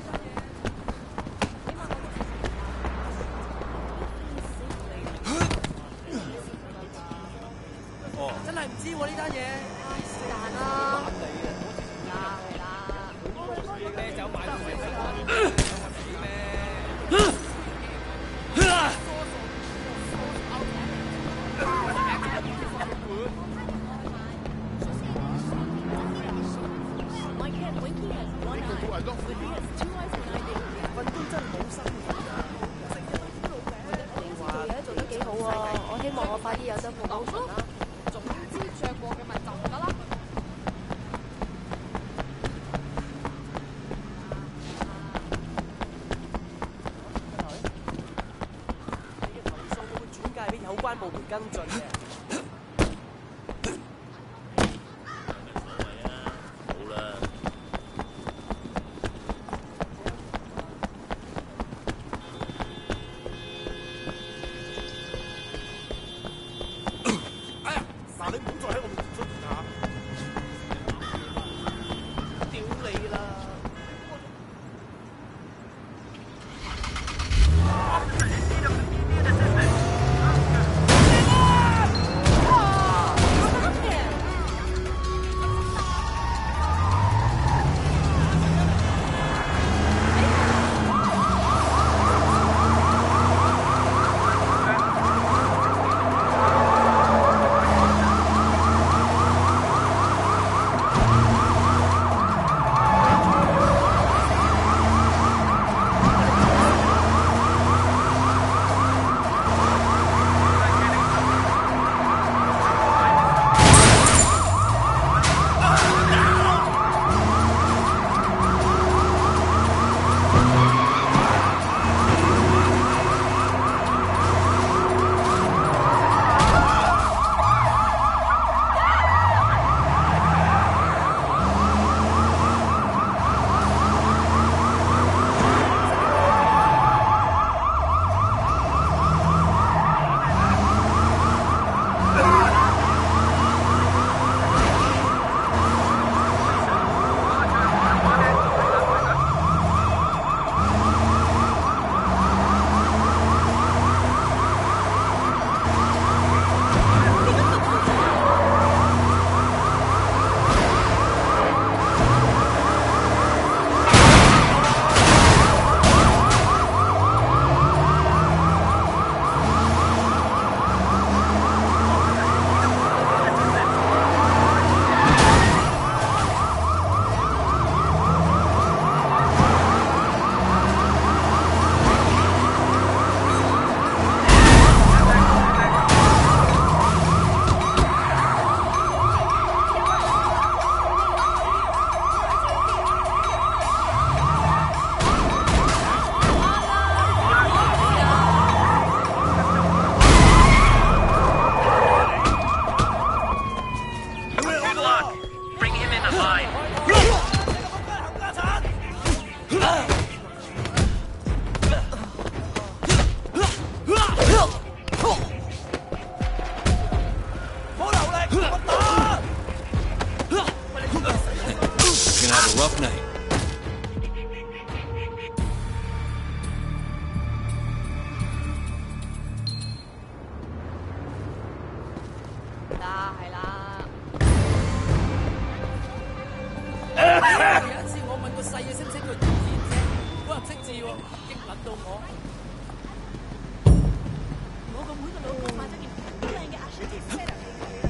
哦，真係唔知喎呢單嘢。是但啦。啦啦。啤酒買到成杯，咩？ 份工真係好辛苦㗎。你話做嘢做得幾好喎！我希望我快啲有得 promotion 啦。總之着過嘅咪就得啦。 你嘅投訴我會轉介俾有關部門跟進嘅。 「 係啦。 有一次我問個細嘅識唔識佢字啫，嗰人唔識字喎，激撚到我。 我個妹個老公買咗件好靚嘅 Ashley sweater 俾佢啊！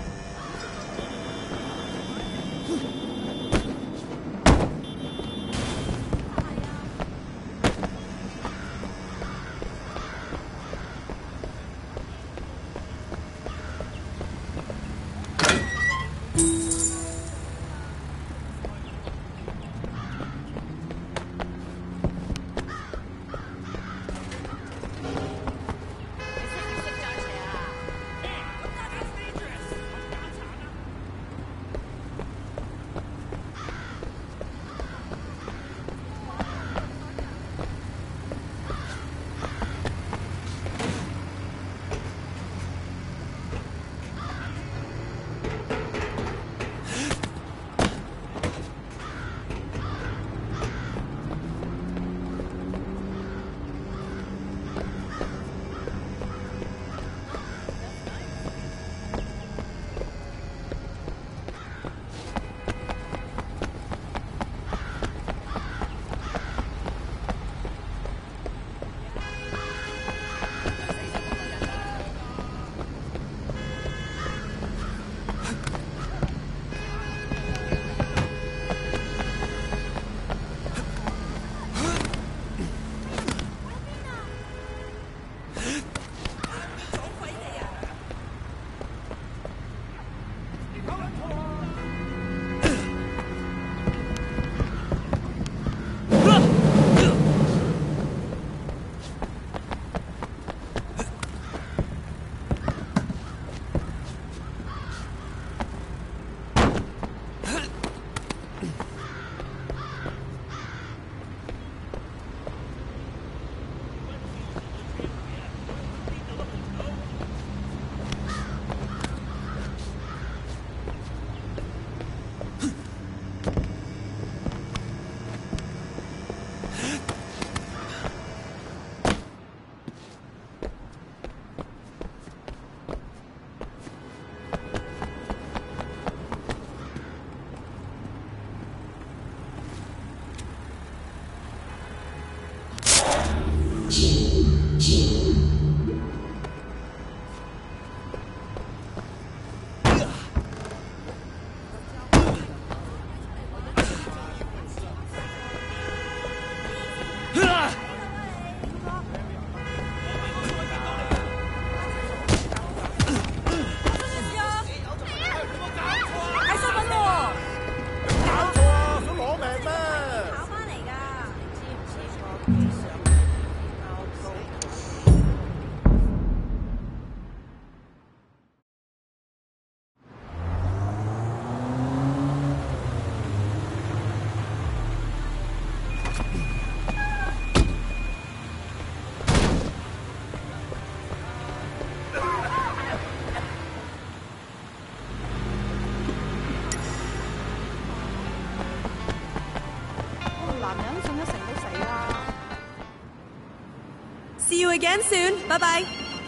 See you again soon. Bye bye.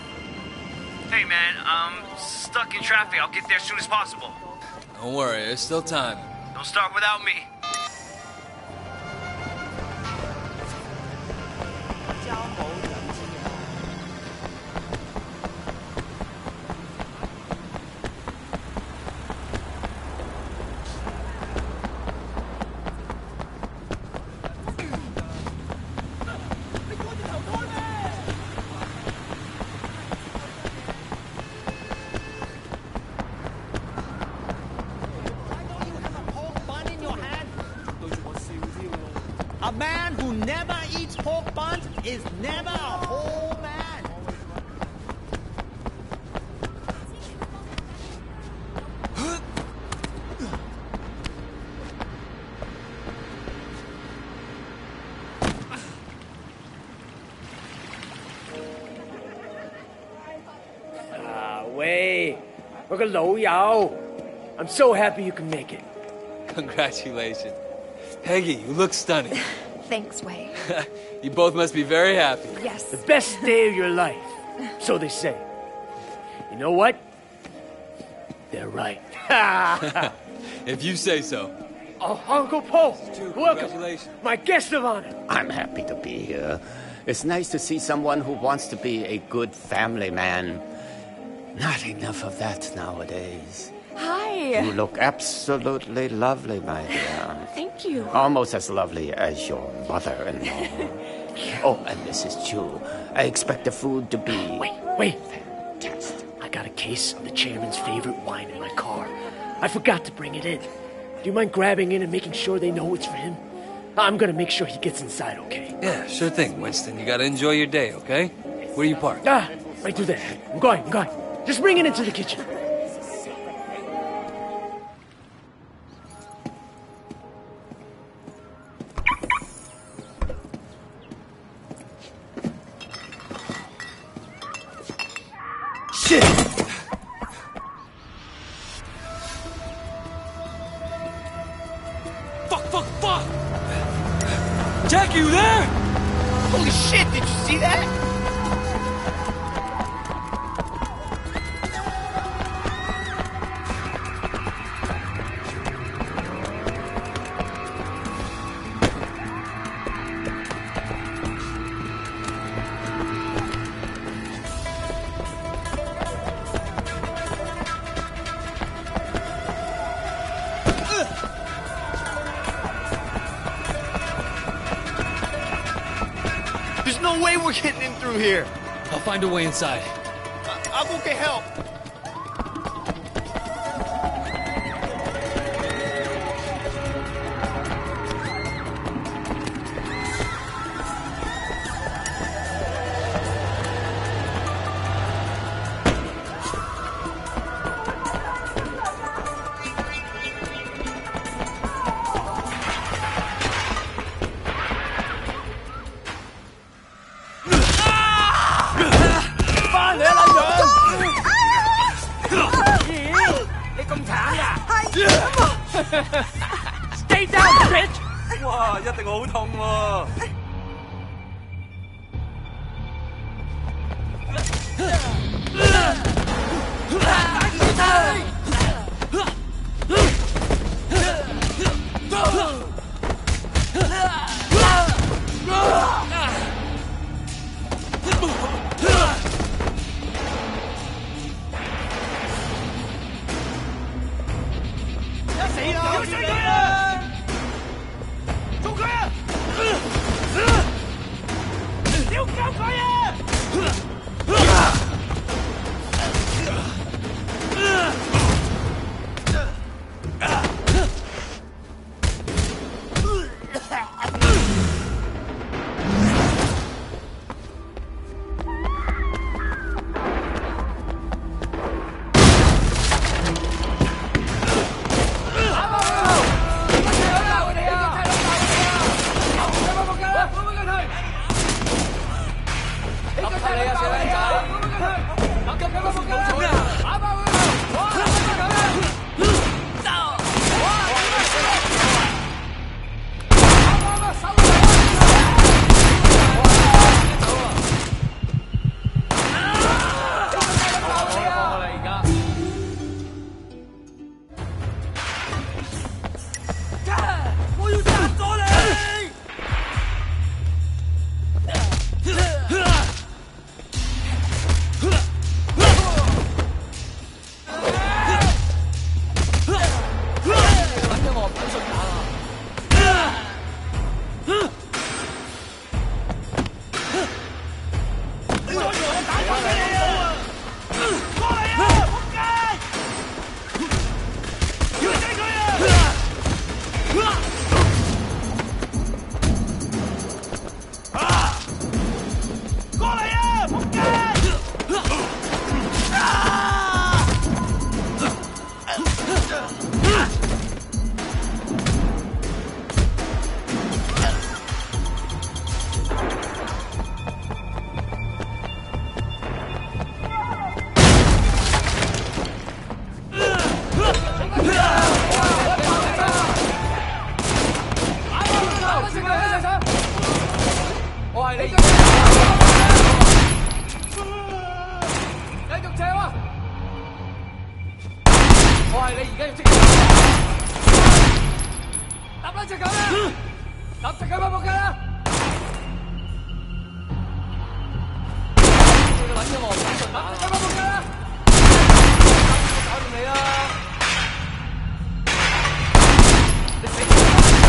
Hey man, I'm stuck in traffic. I'll get there as soon as possible. Don't worry, there's still time. Don't start without me. 我個老友 I'm so happy you can make it. Congratulations. Peggy, you look stunning. Thanks, Wei. You both must be very happy. Yes. The best day of your life. So they say. You know what? they're right. If you say so. Oh, Uncle Paul, welcome. My guest of honor. I'm happy to be here. It's nice to see someone who wants to be a good family man. Not enough of that nowadays. Hi. You look absolutely lovely, my dear. Thank you. Almost as lovely as your mother-in-law. Oh, and Missus Chu, I expect the food to be... Wait, wait. Fantastic. I got a case of the chairman's favorite wine in my car. I forgot to bring it in. Do you mind grabbing in and making sure they know it's for him? I'm gonna make sure he gets inside, okay? Yeah, sure thing, Winston. You gotta enjoy your day, okay? Where do you park? Ah, right through there. I'm going, I'm going. Just bring it into the kitchen. Shit! Fuck, fuck, fuck! Jackie, you there? Holy shit, did you see that? There's no way we're getting in through here. I'll find a way inside. I- I'll go get help. Stay down, bitch! 哇，一定好痛喎！ 死啦！要死佢啊！做佢啊！屌鳩佢啊！ 繼續射喎！ 你而家要即刻搭啦只狗啦，搭只狗翻仆街啦！你個撚嘢我唔信，搭只狗翻仆街啦！搞掂你啦！你死啦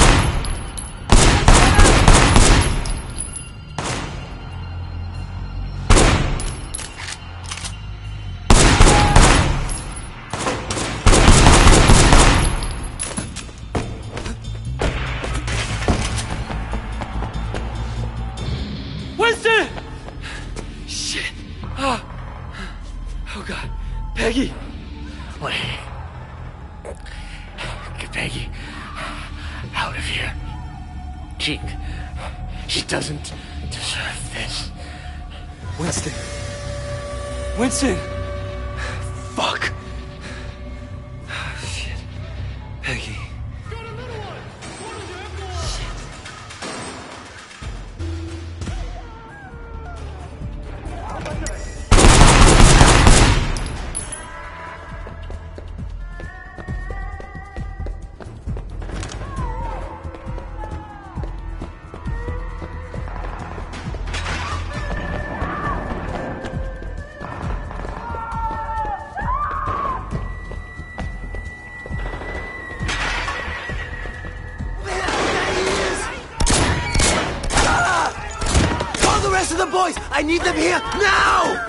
！Winston! Shit! Ah! Oh God, Peggy! Wait. Get Peggy out of here. Jeek, she doesn't deserve this. Winston! Winston! Fuck! Shit. Peggy. I need them here now!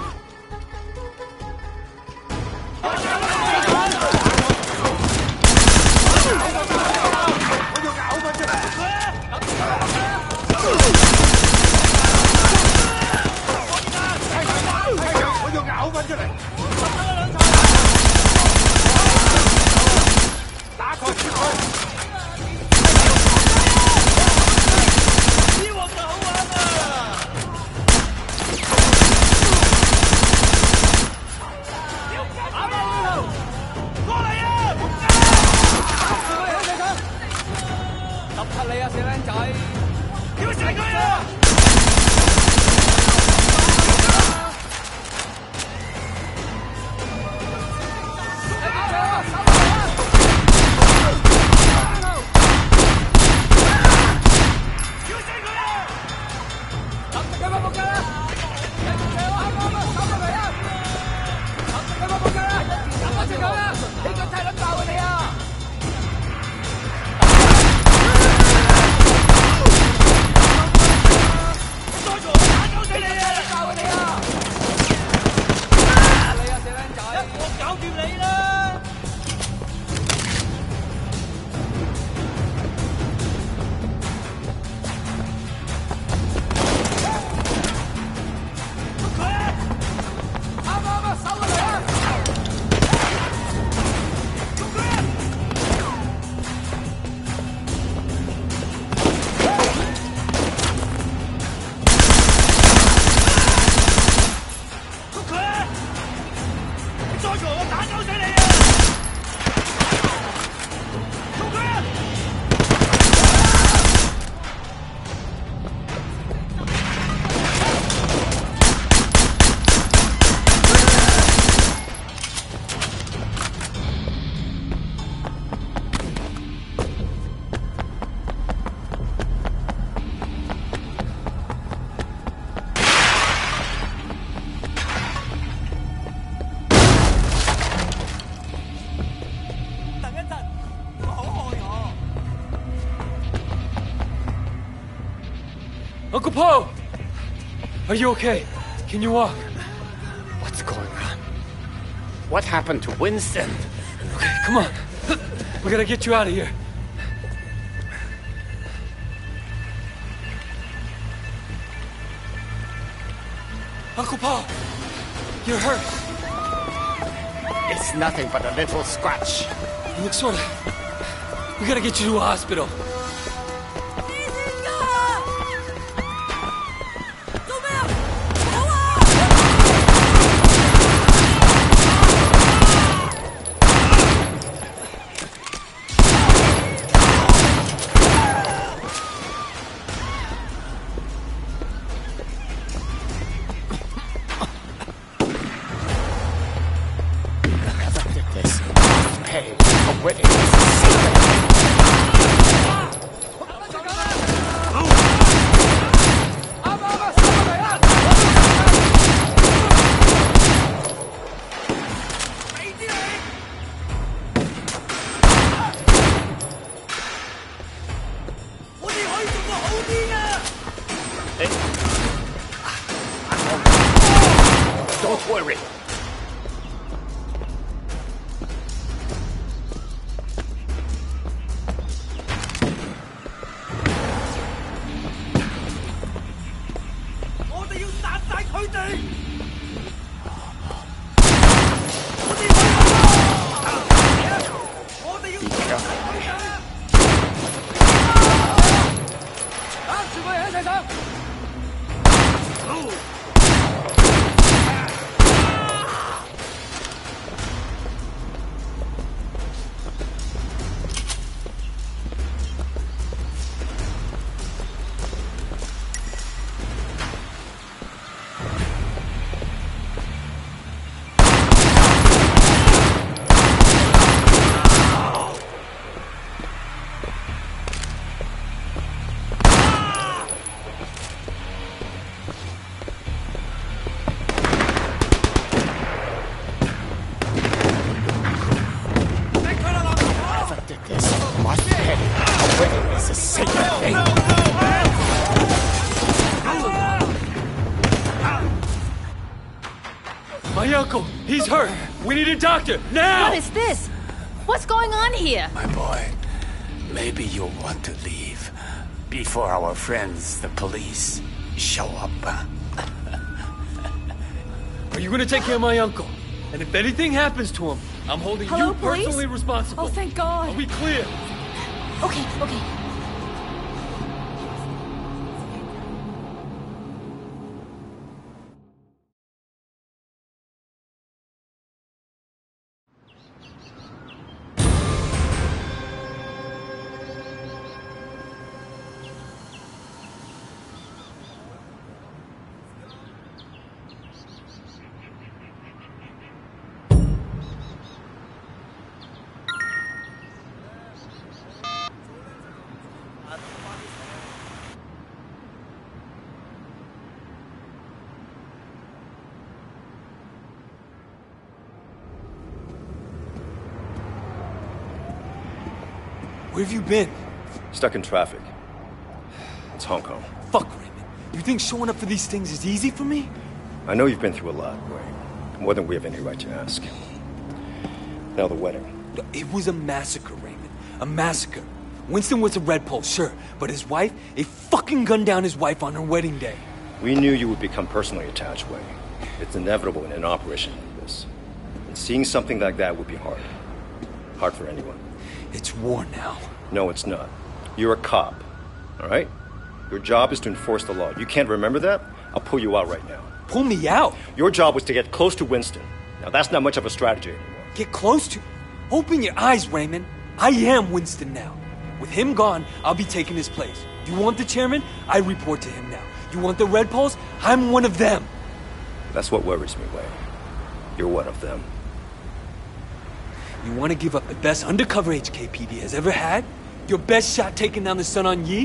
，Uncle Po! Are you okay? Can you walk? What's going on? What happened to Winston? Okay, come on. We gotta get you out of here. Uncle Po! You're hurt. It's nothing but a little scratch. You look sort of... We gotta get you to a hospital. Where is this? Don't worry. My uncle, he's hurt. We need a doctor, now! What is this? What's going on here? My boy, maybe you'll want to leave before our friends, the police, show up. Are you gonna take care of my uncle? And if anything happens to him, I'm holding Hello, you police? personally responsible. Oh, thank God. Are we clear? Okay, okay. Where have you been? Stuck in traffic. It's Hong Kong. Fuck, Raymond. You think showing up for these things is easy for me? I know you've been through a lot, Wayne. More than we have any right to ask. Now the wedding. It was a massacre, Raymond. A massacre. Winston was a Red Pole, sure. But his wife, they fucking gunned down his wife on her wedding day. We knew you would become personally attached, Wayne. It's inevitable in an operation like this. And seeing something like that would be hard. Hard for anyone. It's war now. No, it's not. You're a cop, all right? Your job is to enforce the law. You can't remember that? I'll pull you out right now. Pull me out? Your job was to get close to Winston. Now, that's not much of a strategy anymore. Get close to? Open your eyes, Raymond. I am Winston now. With him gone, I'll be taking his place. You want the chairman? I report to him now. You want the Red Poles? I'm one of them. That's what worries me, Wayne. You're one of them. You want to give up the best undercover H K P D has ever had? Your best shot taking down the Sun On Yee?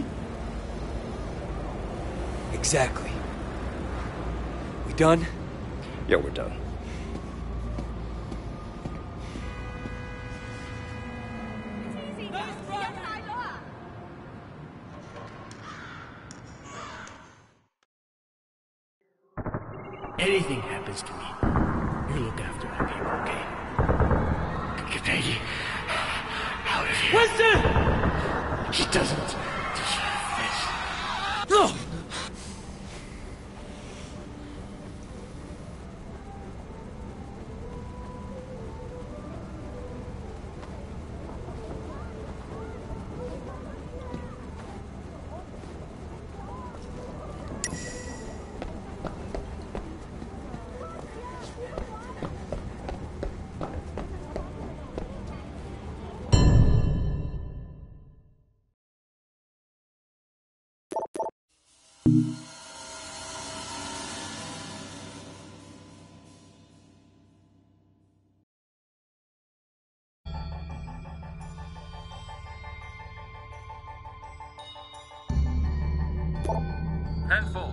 Exactly. We done? Yeah, we're done. Anything happens to me, you look after my people, okay? Get Peggy out of here. Winston! He doesn't deserve this. No! ten four.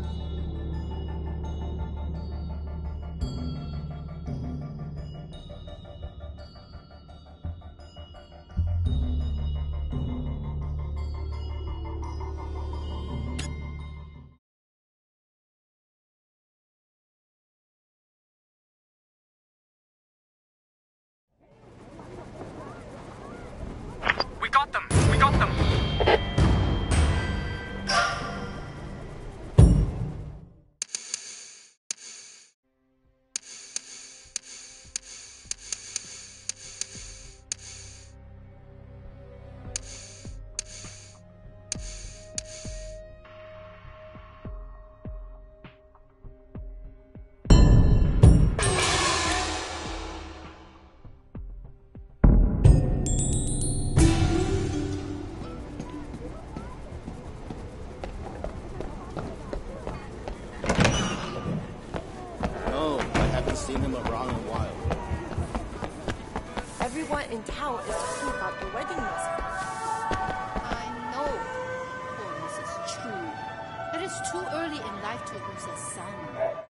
We got them! We got them! No, I haven't seen him around in a while. Everyone in town is talking about the wedding massacre. I know. Poor Missus Chu. It is too early in life to lose a son.